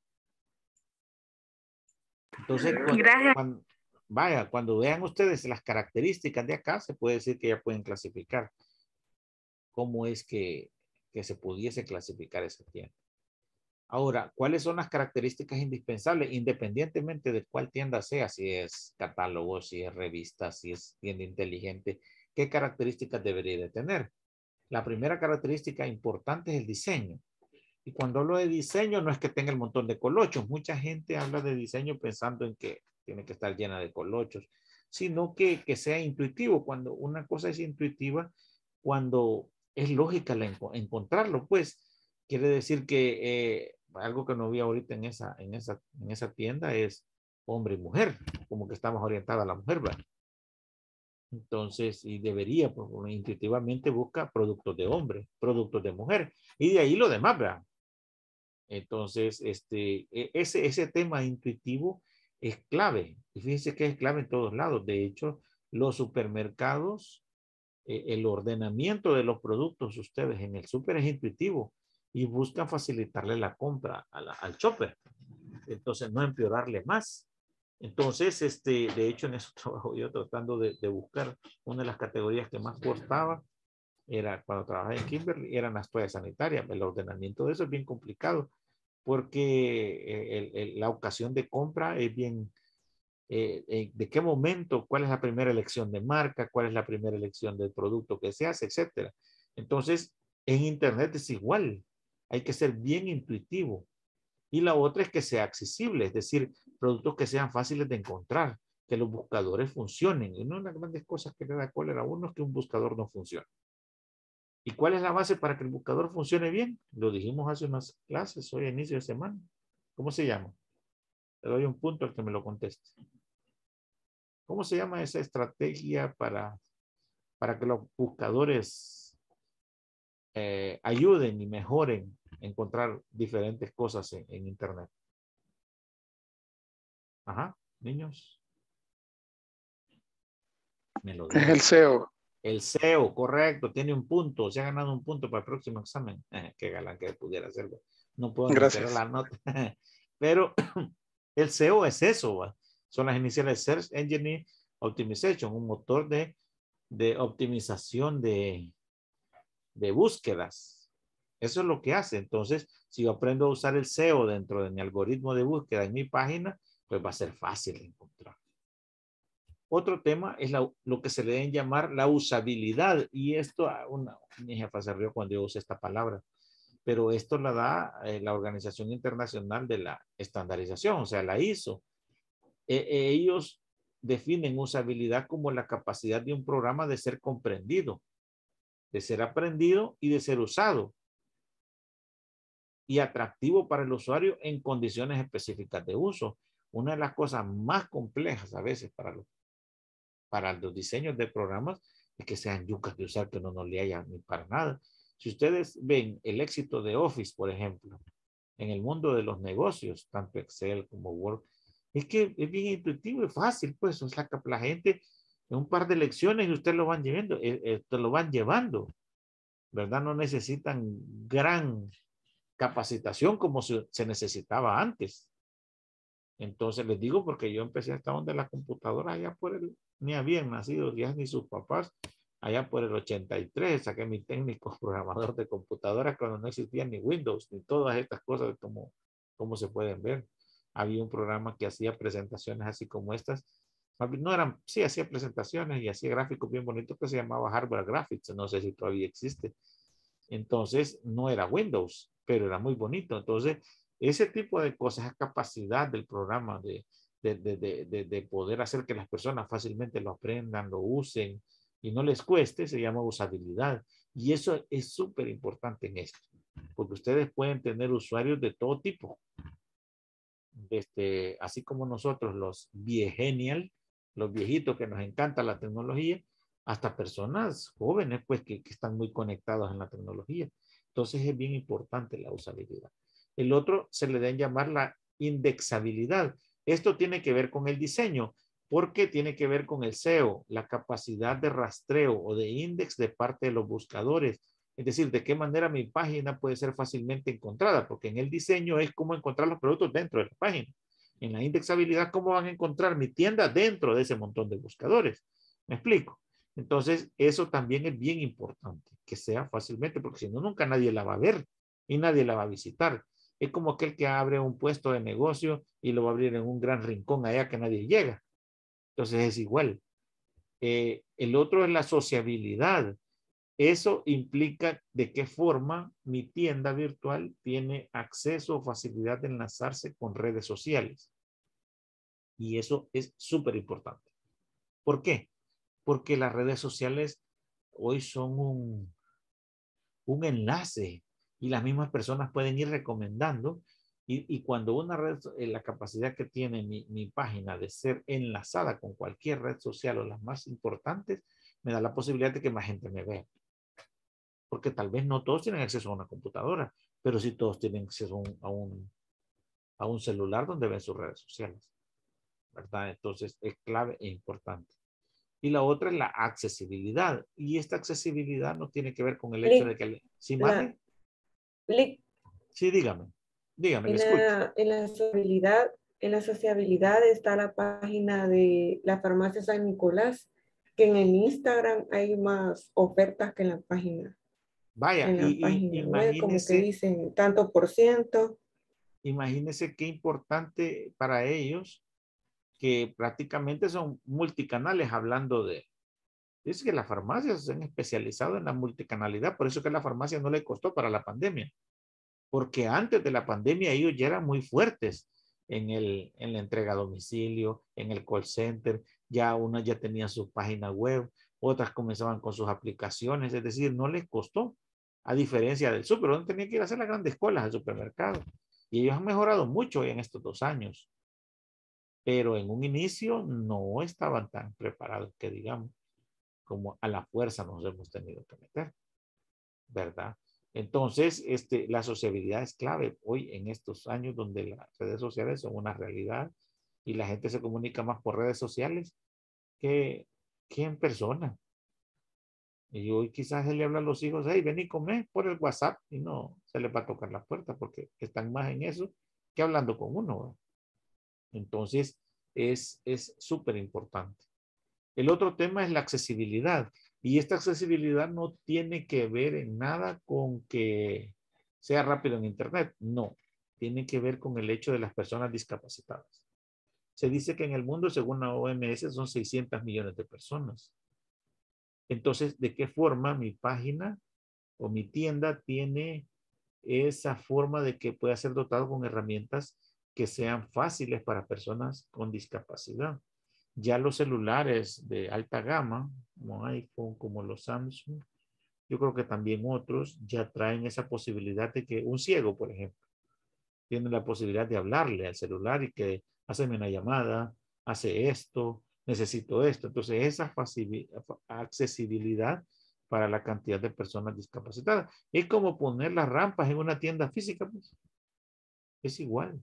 Entonces, cu- Gracias. cuando, vaya, cuando vean ustedes las características de acá, se puede decir que ya pueden clasificar. cómo es que, que se pudiese clasificar esa tienda. Ahora, ¿cuáles son las características indispensables? Independientemente de cuál tienda sea, si es catálogo, si es revista, si es tienda inteligente, ¿qué características debería de tener? La primera característica importante es el diseño. Y cuando hablo de diseño, no es que tenga el montón de colochos. Mucha gente habla de diseño pensando en que tiene que estar llena de colochos, sino que, que sea intuitivo. Cuando una cosa es intuitiva, cuando es lógica la, encontrarlo, pues quiere decir que eh, algo que no vi ahorita en esa, en, esa, en esa tienda es hombre y mujer, como que estamos orientados a la mujer, ¿verdad? Entonces, y debería, pues, intuitivamente busca productos de hombre, productos de mujer, y de ahí lo demás, ¿verdad? Entonces, este, ese, ese tema intuitivo es clave. Y fíjense que es clave en todos lados. De hecho, los supermercados, eh, el ordenamiento de los productos ustedes en el súper es intuitivo y buscan facilitarle la compra a la, al shopper. Entonces, no empeorarle más. Entonces, este, de hecho, en eso trabajo yo tratando de, de buscar una de las categorías que más costaba. Era cuando trabajaba en Kimberly, eran las toallas sanitarias. El ordenamiento de eso es bien complicado porque el, el, la ocasión de compra es bien, eh, eh, de qué momento, cuál es la primera elección de marca, cuál es la primera elección del producto que se hace, etcétera. Entonces, en Internet es igual. Hay que ser bien intuitivo. Y la otra es que sea accesible, es decir, productos que sean fáciles de encontrar, que los buscadores funcionen. Y una de las grandes cosas que le da cólera a uno es que un buscador no funcione. ¿Y cuál es la base para que el buscador funcione bien? Lo dijimos hace unas clases, hoy a inicio de semana. ¿Cómo se llama? Le doy un punto al que me lo conteste. ¿Cómo se llama esa estrategia para, para que los buscadores eh, ayuden y mejoren a encontrar diferentes cosas en, en Internet? Ajá, niños. Me lo Es dieron. el S E O. El S E O, correcto, tiene un punto, se ha ganado un punto para el próximo examen. Eh, qué galán que pudiera hacerlo. No puedo ni esperar la nota. Pero el S E O es eso, ¿va? Son las iniciales Search Engine Optimization, un motor de, de optimización de, de búsquedas. Eso es lo que hace. Entonces, si yo aprendo a usar el S E O dentro de mi algoritmo de búsqueda en mi página, pues va a ser fácil de encontrar. Otro tema es la, lo que se le debe llamar la usabilidad. Y esto, una, mi jefa se rió cuando yo usé esta palabra, pero esto la da eh, la Organización Internacional de la Estandarización, o sea, la I S O. Eh, eh, ellos definen usabilidad como la capacidad de un programa de ser comprendido, de ser aprendido y de ser usado, y atractivo para el usuario en condiciones específicas de uso. Una de las cosas más complejas a veces para los para los diseños de programas es que sean yucas de usar, que no nos le haya ni para nada. Si ustedes ven el éxito de Office, por ejemplo, en el mundo de los negocios, tanto Excel como Word, es que es bien intuitivo y fácil, pues, o sea, que la gente en un par de lecciones y ustedes lo van llevando, eh, eh, lo van llevando, ¿verdad? No necesitan gran capacitación como se, se necesitaba antes. Entonces les digo porque yo empecé hasta donde la computadora allá por el, ni habían nacido ya ni sus papás, allá por el ochenta y tres saqué mi técnico programador de computadora cuando no existía ni Windows, ni todas estas cosas como, como se pueden ver. Había un programa que hacía presentaciones así como estas. No eran, sí, hacía presentaciones y hacía gráficos bien bonitos que se llamaba Hardware Graphics, no sé si todavía existe. Entonces no era Windows, pero era muy bonito. Entonces, ese tipo de cosas, esa capacidad del programa de, de, de, de, de poder hacer que las personas fácilmente lo aprendan, lo usen y no les cueste, se llama usabilidad. Y eso es súper importante en esto, porque ustedes pueden tener usuarios de todo tipo. Este, así como nosotros, los viegenial, los viejitos que nos encanta la tecnología, hasta personas jóvenes, pues, que, que están muy conectados en la tecnología. Entonces es bien importante la usabilidad. El otro se le debe llamar la indexabilidad. Esto tiene que ver con el diseño, porque tiene que ver con el S E O, la capacidad de rastreo o de index de parte de los buscadores. Es decir, de qué manera mi página puede ser fácilmente encontrada, porque en el diseño es cómo encontrar los productos dentro de la página. En la indexabilidad, cómo van a encontrar mi tienda dentro de ese montón de buscadores. ¿Me explico? Entonces, eso también es bien importante, que sea fácilmente, porque si no, nunca nadie la va a ver y nadie la va a visitar. Es como aquel que abre un puesto de negocio y lo va a abrir en un gran rincón allá que nadie llega. Entonces es igual. Eh, el otro es la sociabilidad. Eso implica de qué forma mi tienda virtual tiene acceso o facilidad de enlazarse con redes sociales. Y eso es súper importante. ¿Por qué? Porque las redes sociales hoy son un, un enlace y las mismas personas pueden ir recomendando. Y, y cuando una red, eh, la capacidad que tiene mi, mi página de ser enlazada con cualquier red social o las más importantes, me da la posibilidad de que más gente me vea. Porque tal vez no todos tienen acceso a una computadora, pero sí todos tienen acceso a un, a un, a un celular donde ven sus redes sociales, ¿verdad? Entonces es clave e importante. Y la otra es la accesibilidad. Y esta accesibilidad no tiene que ver con el hecho de que... ¿Sí, mande? La, sí, dígame. Dígame, en, le escucho. la, en la sociabilidad, en la sociabilidad está la página de la farmacia San Nicolás, que en el Instagram hay más ofertas que en la página. Vaya, en la y, página y web, como que imagínese, dicen tanto por ciento. imagínese qué importante para ellos que prácticamente son multicanales hablando de... Dice que las farmacias se han especializado en la multicanalidad, por eso que a la farmacia no le costó para la pandemia, porque antes de la pandemia ellos ya eran muy fuertes en, el, en la entrega a domicilio, en el call center, ya unas ya tenían su página web, otras comenzaban con sus aplicaciones, es decir, no les costó, a diferencia del súper, donde tenían que ir a hacer las grandes colas al supermercado. Y ellos han mejorado mucho en estos dos años, pero en un inicio no estaban tan preparados que digamos, como a la fuerza nos hemos tenido que meter, ¿verdad? Entonces, este, la sociabilidad es clave hoy en estos años donde las redes sociales son una realidad y la gente se comunica más por redes sociales que, que en persona. Y hoy quizás él le habla a los hijos, hey, ven y come por el WhatsApp y no se les va a tocar la puerta porque están más en eso que hablando con uno, ¿verdad? Entonces, es es súper importante. El otro tema es la accesibilidad. Y esta accesibilidad no tiene que ver en nada con que sea rápido en Internet. No, tiene que ver con el hecho de las personas discapacitadas. Se dice que en el mundo, según la O M S, son seiscientos millones de personas. Entonces, ¿de qué forma mi página o mi tienda tiene esa forma de que pueda ser dotado con herramientas que sean fáciles para personas con discapacidad? Ya los celulares de alta gama, como iPhone, como los Samsung, yo creo que también otros ya traen esa posibilidad de que un ciego, por ejemplo, tiene la posibilidad de hablarle al celular y que haceme una llamada, hace esto, necesito esto. Entonces, esa accesibilidad para la cantidad de personas discapacitadas. Es como poner las rampas en una tienda física, pues. Es igual.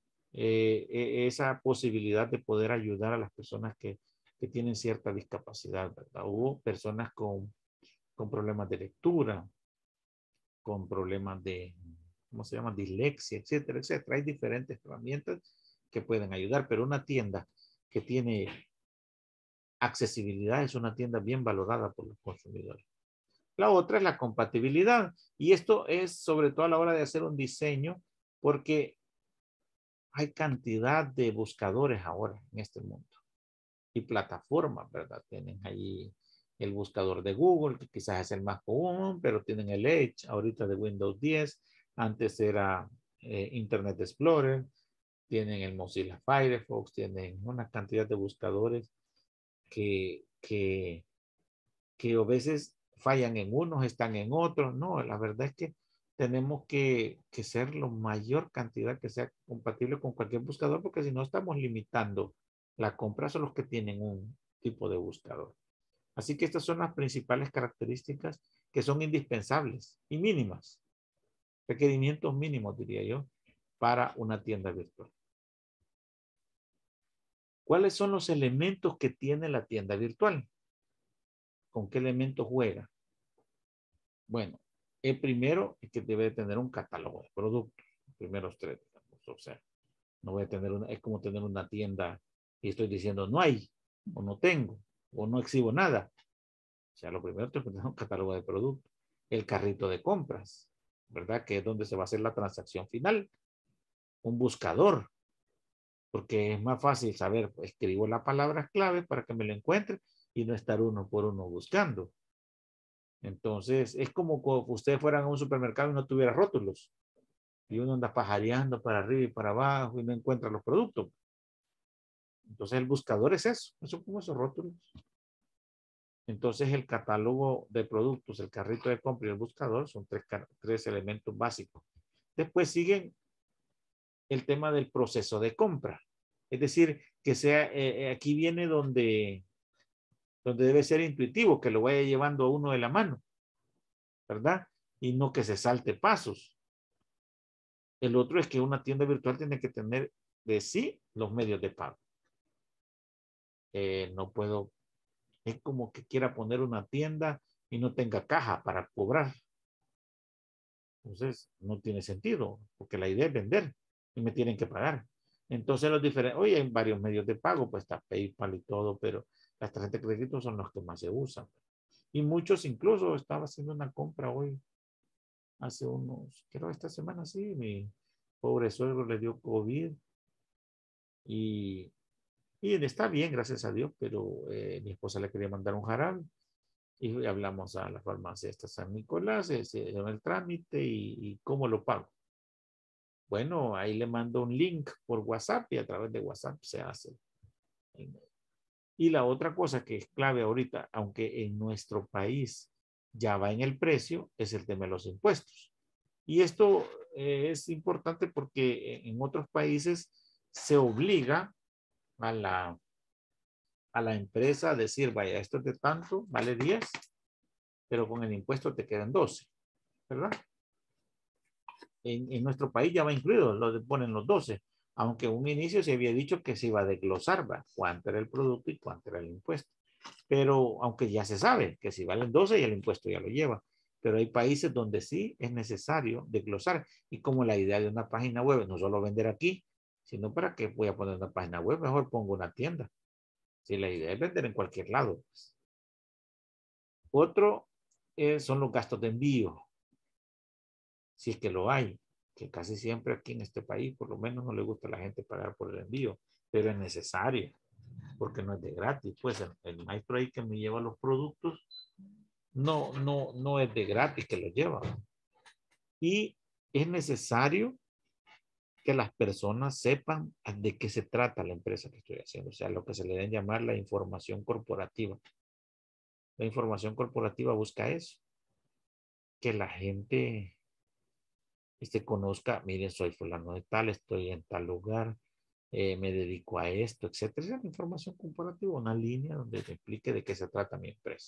Eh, esa posibilidad de poder ayudar a las personas que, que tienen cierta discapacidad, ¿verdad? Hubo personas con, con problemas de lectura, con problemas de, ¿cómo se llama? Dislexia, etcétera, etcétera. Hay diferentes herramientas que pueden ayudar, pero una tienda que tiene accesibilidad es una tienda bien valorada por los consumidores. La otra es la compatibilidad, y esto es sobre todo a la hora de hacer un diseño, porque hay cantidad de buscadores ahora en este mundo y plataformas, ¿verdad? Tienen ahí el buscador de Google, que quizás es el más común, pero tienen el Edge ahorita de Windows diez, antes era eh, Internet Explorer, tienen el Mozilla Firefox, tienen una cantidad de buscadores que, que, que a veces fallan en unos, están en otros. No, la verdad es que tenemos que, que ser la mayor cantidad que sea compatible con cualquier buscador, porque si no estamos limitando la compra a los que tienen un tipo de buscador. Así que estas son las principales características que son indispensables y mínimas. Requerimientos mínimos, diría yo, para una tienda virtual. ¿Cuáles son los elementos que tiene la tienda virtual? ¿Con qué elementos juega? Bueno, el primero es que debe tener un catálogo de productos, los primeros tres, digamos. O sea, no voy a tener una, es como tener una tienda y estoy diciendo no hay, o no tengo, o no exhibo nada. O sea, lo primero tengo que tener un catálogo de productos. El carrito de compras, ¿verdad? Que es donde se va a hacer la transacción final. Un buscador, porque es más fácil saber, pues, escribo las palabras clave para que me lo encuentre y no estar uno por uno buscando. Entonces, es como cuando ustedes fueran a un supermercado y no tuviera rótulos. Y uno anda pajareando para arriba y para abajo y no encuentra los productos. Entonces, el buscador es eso. Eso como esos rótulos. Entonces, el catálogo de productos, el carrito de compra y el buscador son tres, tres elementos básicos. Después siguen el tema del proceso de compra. Es decir, que sea, eh, aquí viene donde, donde debe ser intuitivo, que lo vaya llevando a uno de la mano, ¿verdad? Y no que se salte pasos. El otro es que una tienda virtual tiene que tener de sí los medios de pago. Eh, no puedo, es como que quiera poner una tienda y no tenga caja para cobrar. Entonces, no tiene sentido, porque la idea es vender y me tienen que pagar. Entonces, los diferentes, hoy hay varios medios de pago, pues está PayPal y todo, pero las tarjetas de crédito son los que más se usan. Y muchos, incluso, estaba haciendo una compra hoy, hace unos, creo esta semana, sí, mi pobre suegro le dio COVID y, y está bien, gracias a Dios, pero eh, mi esposa le quería mandar un jarabe. Y hablamos a la farmacia de San Nicolás, se dio el trámite y, y cómo lo pago. Bueno, ahí le mando un link por WhatsApp y a través de WhatsApp se hace. Y la otra cosa que es clave ahorita, aunque en nuestro país ya va en el precio, es el tema de los impuestos. Y esto eh, es importante porque en otros países se obliga a la, a la empresa a decir, vaya, esto es de tanto, vale diez, pero con el impuesto te quedan doce, ¿verdad? En, en nuestro país ya va incluido, lo ponen los doce, aunque un inicio se había dicho que se iba a desglosar, ¿va? Cuánto era el producto y cuánto era el impuesto. Pero aunque ya se sabe que si valen doce y el impuesto ya lo lleva. Pero hay países donde sí es necesario desglosar. Y como la idea de una página web, no solo vender aquí, sino para qué voy a poner una página web, mejor pongo una tienda. Si la idea es vender en cualquier lado. Pues. Otro eh, son los gastos de envío. Si es que lo hay, que casi siempre aquí en este país, por lo menos no le gusta a la gente pagar por el envío, pero es necesario, porque no es de gratis. Pues el, el maestro ahí que me lleva los productos, no, no, no es de gratis que los lleva. Y es necesario que las personas sepan de qué se trata la empresa que estoy haciendo, o sea, lo que se le debe llamar la información corporativa. La información corporativa busca eso, que la gente este, conozca, miren, soy fulano de tal, estoy en tal lugar, eh, me dedico a esto, etcétera. Esa es la información corporativa, una línea donde te explique de qué se trata mi empresa.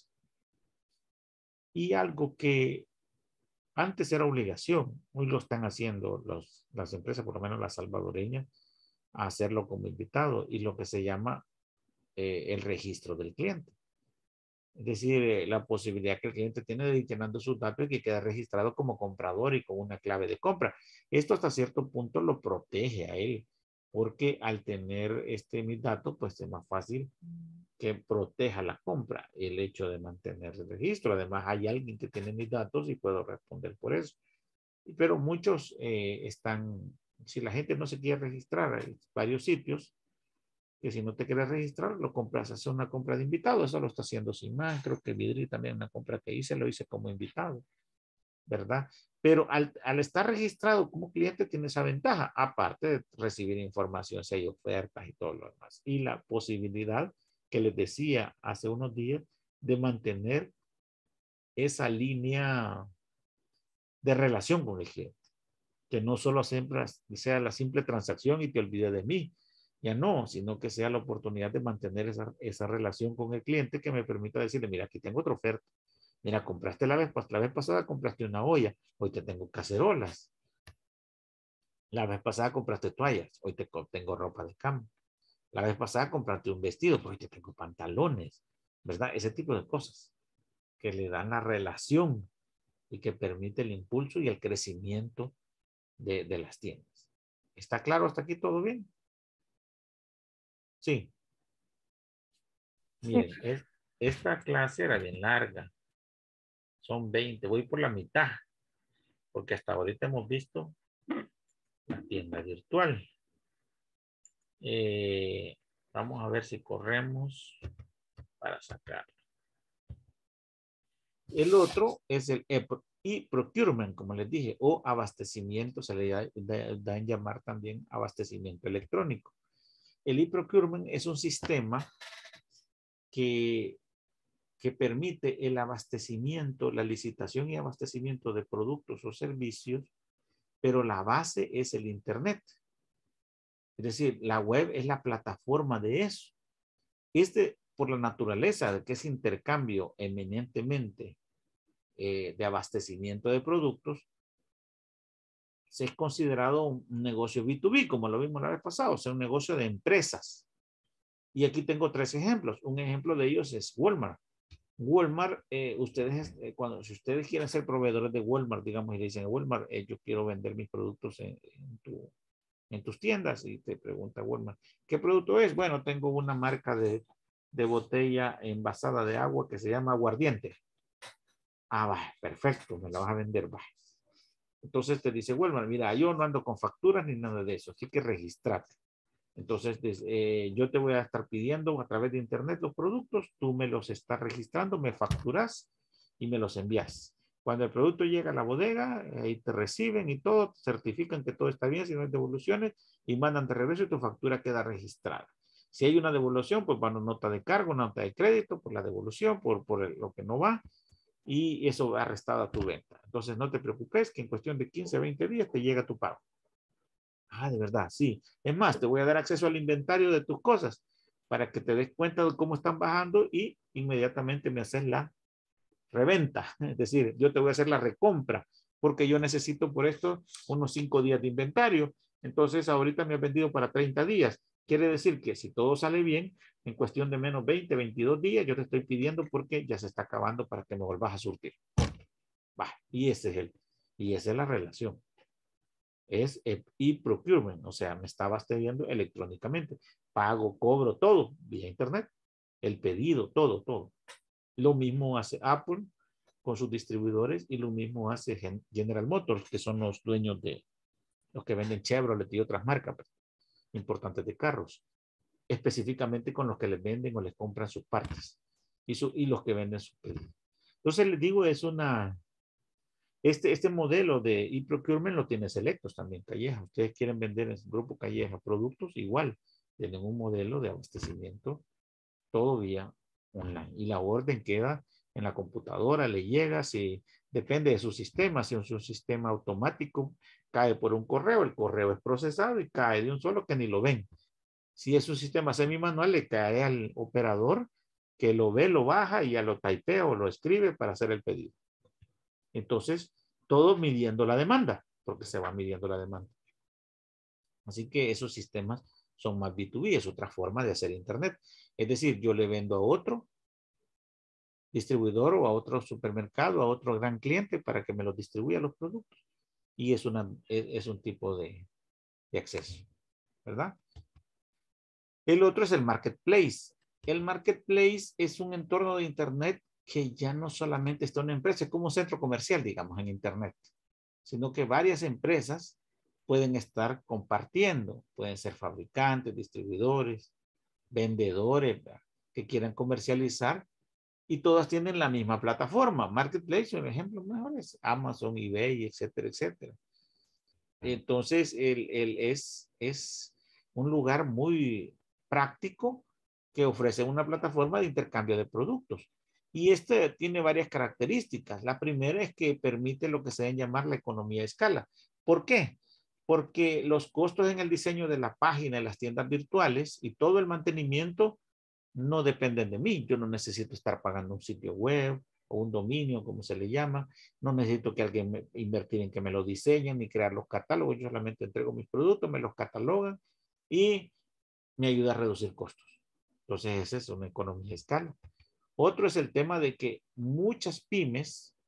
Y algo que antes era obligación, hoy lo están haciendo los, las empresas, por lo menos las salvadoreñas, a hacerlo como invitado y lo que se llama eh, el registro del cliente. Es decir, eh, la posibilidad que el cliente tiene de ir llenando sus datos y que queda registrado como comprador y con una clave de compra. Esto hasta cierto punto lo protege a él, porque al tener este mis datos, pues es más fácil que proteja la compra, el hecho de mantener el registro. Además, hay alguien que tiene mis datos y puedo responder por eso. Pero muchos eh, están, si la gente no se quiere registrar, hay varios sitios que si no te quieres registrar, lo compras, hace una compra de invitado, eso lo está haciendo sin más, creo que Vidri también una compra que hice, lo hice como invitado, ¿verdad? Pero al, al estar registrado como cliente tiene esa ventaja, aparte de recibir información, si hay ofertas y todo lo demás, y la posibilidad que les decía hace unos días de mantener esa línea de relación con el cliente, que no solo siempre sea la simple transacción y te olvides de mí, ya no, sino que sea la oportunidad de mantener esa, esa relación con el cliente que me permita decirle, mira, aquí tengo otra oferta. Mira, compraste la vez, la vez pasada compraste una olla, hoy te tengo cacerolas. La vez pasada compraste toallas, hoy te tengo ropa de cama. La vez pasada compraste un vestido, hoy te tengo pantalones, ¿verdad? Ese tipo de cosas que le dan la relación y que permite el impulso y el crecimiento de, de las tiendas. ¿Está claro hasta aquí todo bien? Sí. Miren, es, esta clase era bien larga. Son veinte, voy por la mitad. Porque hasta ahorita hemos visto la tienda virtual. Eh, vamos a ver si corremos para sacar. El otro es el e-procurement, como les dije, o abastecimiento, se le da, da, da en llamar también abastecimiento electrónico. El e-procurement es un sistema que, que permite el abastecimiento, la licitación y abastecimiento de productos o servicios, pero la base es el Internet. Es decir, la web es la plataforma de eso. Este, por la naturaleza de que es intercambio eminentemente eh, de abastecimiento de productos, se es considerado un negocio B dos B, como lo vimos la vez pasada, o sea, un negocio de empresas. Y aquí tengo tres ejemplos. Un ejemplo de ellos es Walmart. Walmart, eh, ustedes, eh, cuando, si ustedes quieren ser proveedores de Walmart, digamos, y le dicen a Walmart, eh, yo quiero vender mis productos en, en, tu, en tus tiendas, y te pregunta Walmart, ¿qué producto es? Bueno, tengo una marca de, de botella envasada de agua que se llama Aguardiente. Ah, va, perfecto, me la vas a vender, va. Entonces te dice Walmart, mira, yo no ando con facturas ni nada de eso, así que registrate. Entonces, eh, yo te voy a estar pidiendo a través de internet los productos, tú me los estás registrando, me facturas y me los envías. Cuando el producto llega a la bodega, ahí te reciben y todo, certifican que todo está bien, si no hay devoluciones, y mandan de regreso y tu factura queda registrada. Si hay una devolución, pues van a nota de cargo, nota de crédito por la devolución, por, por el, lo que no va, y eso va restado a tu venta. Entonces, no te preocupes que en cuestión de quince a veinte días te llega tu pago. Ah, de verdad, sí. Es más, te voy a dar acceso al inventario de tus cosas para que te des cuenta de cómo están bajando y inmediatamente me haces la reventa. Es decir, yo te voy a hacer la recompra porque yo necesito por esto unos cinco días de inventario. Entonces, ahorita me has vendido para treinta días. Quiere decir que si todo sale bien, en cuestión de menos veinte, veintidós días, yo te estoy pidiendo porque ya se está acabando para que me vuelvas a surtir. Va, y ese es el, y esa es la relación. Es e-procurement, o sea, me está abasteciendo electrónicamente. Pago, cobro, todo vía internet. El pedido, todo, todo. Lo mismo hace Apple con sus distribuidores y lo mismo hace General Motors, que son los dueños de los que venden Chevrolet y otras marcas pues, importantes de carros. Específicamente con los que les venden o les compran sus partes y, su, y los que venden sus pedidos. Entonces les digo, es una... Este, este modelo de e-procurement lo tiene Selectos también, Calleja. Ustedes quieren vender en Grupo Calleja productos, igual. Tienen un modelo de abastecimiento todo vía online. Y la orden queda en la computadora, le llega, si depende de su sistema. Si es un sistema automático, cae por un correo, el correo es procesado y cae de un solo que ni lo ven. Si es un sistema semi-manual, le cae al operador que lo ve, lo baja y ya lo typea o lo escribe para hacer el pedido. Entonces, todo midiendo la demanda, porque se va midiendo la demanda. Así que esos sistemas son más B dos B, es otra forma de hacer Internet. Es decir, yo le vendo a otro distribuidor o a otro supermercado, a otro gran cliente para que me los distribuya los productos. Y es, una, es, es un tipo de, de acceso, ¿verdad? El otro es el marketplace. El marketplace es un entorno de Internet que ya no solamente está una empresa, es como un centro comercial, digamos, en Internet, sino que varias empresas pueden estar compartiendo, pueden ser fabricantes, distribuidores, vendedores, ¿verdad? Que quieran comercializar y todas tienen la misma plataforma. Marketplace, un ejemplo mejor es Amazon, eBay, etcétera, etcétera. Entonces, el, el es, es un lugar muy práctico que ofrece una plataforma de intercambio de productos. Y este tiene varias características. La primera es que permite lo que se debe llamar la economía de escala. ¿Por qué? Porque los costos en el diseño de la página de las tiendas virtuales y todo el mantenimiento no dependen de mí. Yo no necesito estar pagando un sitio web o un dominio, como se le llama. No necesito que alguien me invertir en que me lo diseñen ni crear los catálogos. Yo solamente entrego mis productos, me los catalogan y me ayuda a reducir costos. Entonces, esa es una economía de escala. Otro es el tema de que muchas pymes,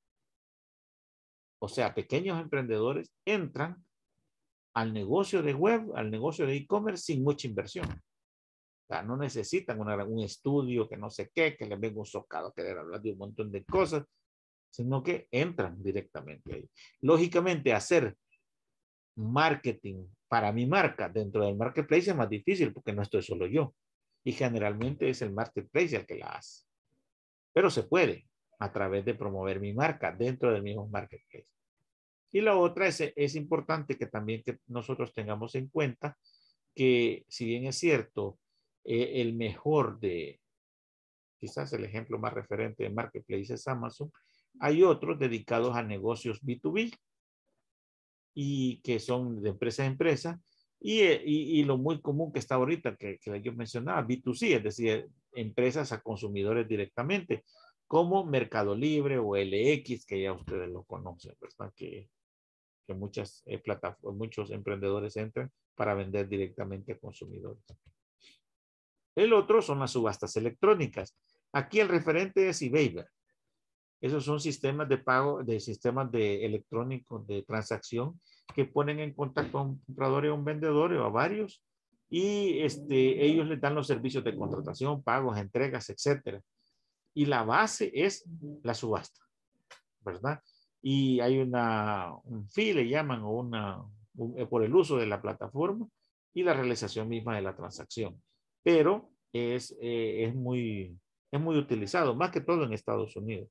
o sea, pequeños emprendedores, entran al negocio de web, al negocio de e-commerce sin mucha inversión. O sea, no necesitan una, un estudio que no sé qué, que les venga un socado, que les habla de un montón de cosas, sino que entran directamente ahí. Lógicamente, hacer marketing para mi marca dentro del marketplace es más difícil porque no estoy solo yo. Y generalmente es el marketplace el que la hace. Pero se puede a través de promover mi marca dentro del mismo marketplace. Y la otra es, es importante que también que nosotros tengamos en cuenta que si bien es cierto, eh, el mejor de, quizás el ejemplo más referente de marketplace es Amazon, hay otros dedicados a negocios B dos B y que son de empresa a empresa y, y, y lo muy común que está ahorita, que, que yo mencionaba, B dos C, es decir, empresas a consumidores directamente, como Mercado Libre o L X, que ya ustedes lo conocen, ¿verdad? Que, que muchas eh, plataformas, muchos emprendedores entran para vender directamente a consumidores. El otro son las subastas electrónicas. Aquí el referente es eBay. Esos son sistemas de pago, de sistemas de electrónicos de transacción que ponen en contacto a un comprador y a un vendedor o a varios y este, ellos les dan los servicios de contratación, pagos, entregas, etcétera. Y la base es la subasta, ¿verdad? Y hay una, un fee, le llaman, o una, un, por el uso de la plataforma y la realización misma de la transacción. Pero es, eh, es, muy, es muy utilizado, más que todo en Estados Unidos.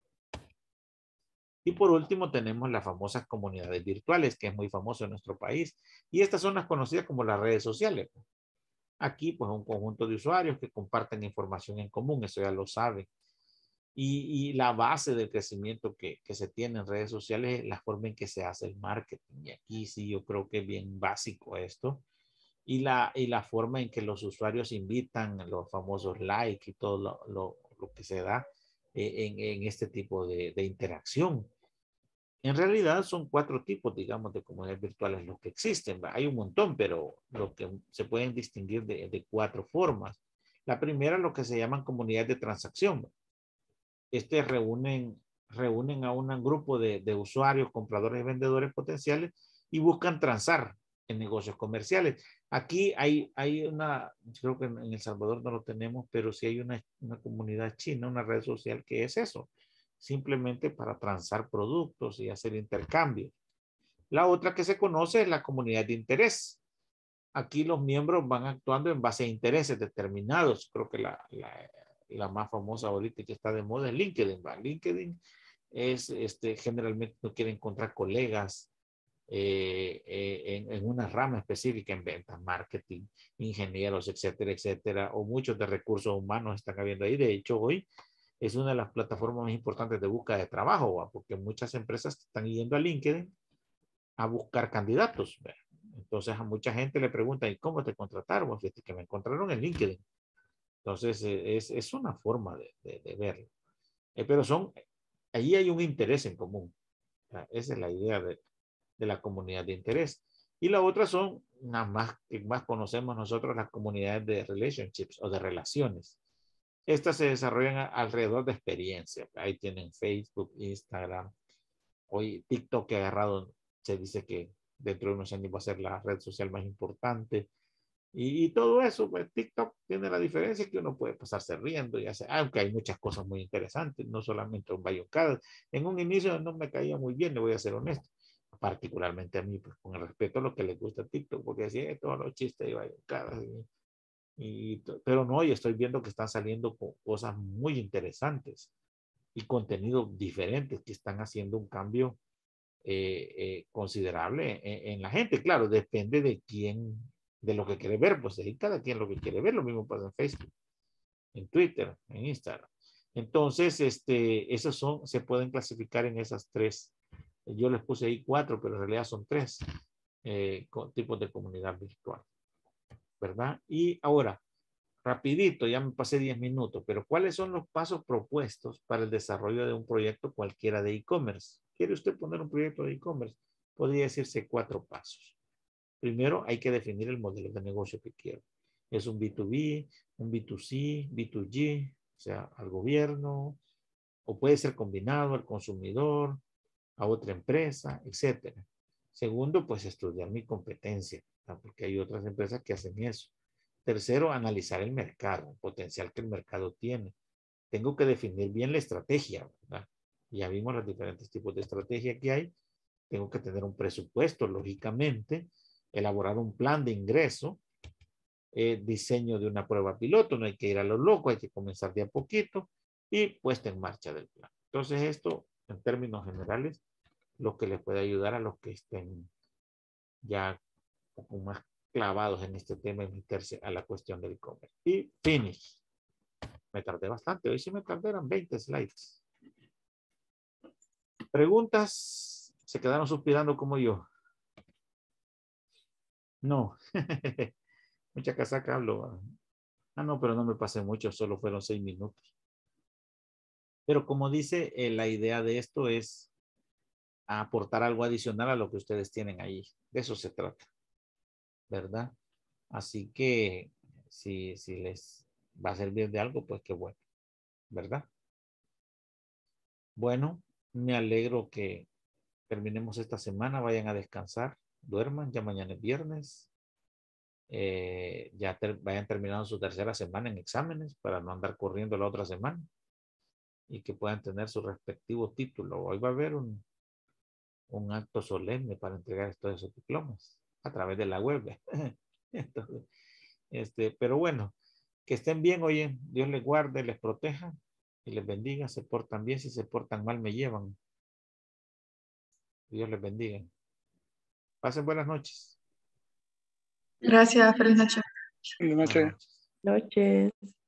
Y por último tenemos las famosas comunidades virtuales, que es muy famoso en nuestro país. Y estas son las conocidas como las redes sociales. Aquí, pues, un conjunto de usuarios que comparten información en común, eso ya lo saben. Y, y la base del crecimiento que, que se tiene en redes sociales es la forma en que se hace el marketing. Y aquí sí yo creo que es bien básico esto. Y la, y la forma en que los usuarios invitan, los famosos likes y todo lo, lo, lo que se da en, en este tipo de, de interacción. En realidad son cuatro tipos, digamos, de comunidades virtuales los que existen. Hay un montón, pero lo que se pueden distinguir de, de cuatro formas. La primera, lo que se llaman comunidades de transacción. Este reúnen, reúnen a un grupo de, de usuarios, compradores y vendedores potenciales y buscan transar en negocios comerciales. Aquí hay, hay una, creo que en El Salvador no lo tenemos, pero sí hay una, una comunidad china, una red social que es eso, simplemente para transar productos y hacer intercambios. La otra que se conoce es la comunidad de interés. Aquí los miembros van actuando en base a intereses determinados. Creo que la, la, la más famosa ahorita que está de moda es LinkedIn. ¿va? LinkedIn es, este, generalmente no quiere encontrar colegas eh, eh, en, en una rama específica en ventas, marketing, ingenieros, etcétera, etcétera, o muchos de recursos humanos están habiendo ahí. De hecho, hoy es una de las plataformas más importantes de búsqueda de trabajo, ¿va? Porque muchas empresas están yendo a LinkedIn a buscar candidatos. ¿va? Entonces a mucha gente le preguntan, ¿y cómo te contrataron? Fíjate que me encontraron en LinkedIn. Entonces eh, es, es una forma de, de, de verlo. Eh, pero son, ahí hay un interés en común. ¿va? Esa es la idea de, de la comunidad de interés. Y la otra son, nada más que más conocemos nosotros, las comunidades de relationships o de relaciones. Estas se desarrollan a, alrededor de experiencia. Ahí tienen Facebook, Instagram. Hoy TikTok que ha agarrado, se dice que dentro de unos años va a ser la red social más importante. Y, y todo eso, pues TikTok tiene la diferencia que uno puede pasarse riendo y hacer, aunque hay muchas cosas muy interesantes, no solamente un bayocado. En un inicio no me caía muy bien, le voy a ser honesto. Particularmente a mí, pues con el respeto a lo que les gusta TikTok, porque decía eh, todos los chistes y bayocadas. Y, y, pero no, y estoy viendo que están saliendo cosas muy interesantes y contenidos diferentes que están haciendo un cambio eh, eh, considerable en, en la gente. Claro, depende de quién, de lo que quiere ver, pues ahí cada quien lo que quiere ver, lo mismo pasa en Facebook, en Twitter, en Instagram. Entonces, este, esos son, se pueden clasificar en esas tres. Yo les puse ahí cuatro, pero en realidad son tres eh, tipos de comunidad virtual, ¿verdad? Y ahora, rapidito, ya me pasé diez minutos, pero ¿cuáles son los pasos propuestos para el desarrollo de un proyecto cualquiera de e-commerce? ¿Quiere usted poner un proyecto de e-commerce? Podría decirse cuatro pasos. Primero, hay que definir el modelo de negocio que quiero. ¿Es un B dos B, un B dos C, B dos G, o sea, al gobierno, o puede ser combinado al consumidor, a otra empresa, etcétera? Segundo, pues estudiar mi competencia, ¿no? Porque hay otras empresas que hacen eso. Tercero, analizar el mercado, el potencial que el mercado tiene. Tengo que definir bien la estrategia, ¿verdad? Ya vimos los diferentes tipos de estrategia que hay. Tengo que tener un presupuesto, lógicamente, elaborar un plan de ingreso, eh, diseño de una prueba piloto, no hay que ir a lo loco, hay que comenzar de a poquito y puesta en marcha del plan. Entonces esto, en términos generales, lo que les puede ayudar a los que estén ya un poco más clavados en este tema y meterse a la cuestión del e-commerce. Y finish. Me tardé bastante. Hoy sí me tardé, eran veinte slides. ¿Preguntas? ¿Se quedaron suspirando como yo? No. Mucha casaca hablo. Ah, no, pero no me pasé mucho. Solo fueron seis minutos. Pero como dice, eh, la idea de esto es aportar algo adicional a lo que ustedes tienen ahí. De eso se trata. ¿Verdad? Así que si, si les va a servir de algo, pues qué bueno. ¿Verdad? Bueno, me alegro que terminemos esta semana. Vayan a descansar, duerman. Ya mañana es viernes. Eh, ya ter vayan terminando su tercera semana en exámenes para no andar corriendo la otra semana y que puedan tener su respectivo título. Hoy va a haber un, un acto solemne para entregar estos esos diplomas a través de la web. Entonces, este, pero bueno, que estén bien, oye, Dios les guarde, les proteja y les bendiga. Se portan bien, si se portan mal me llevan. Dios les bendiga. Pasen buenas noches. Gracias, feliz noche. Buenas Buenas noches. noches. Noches.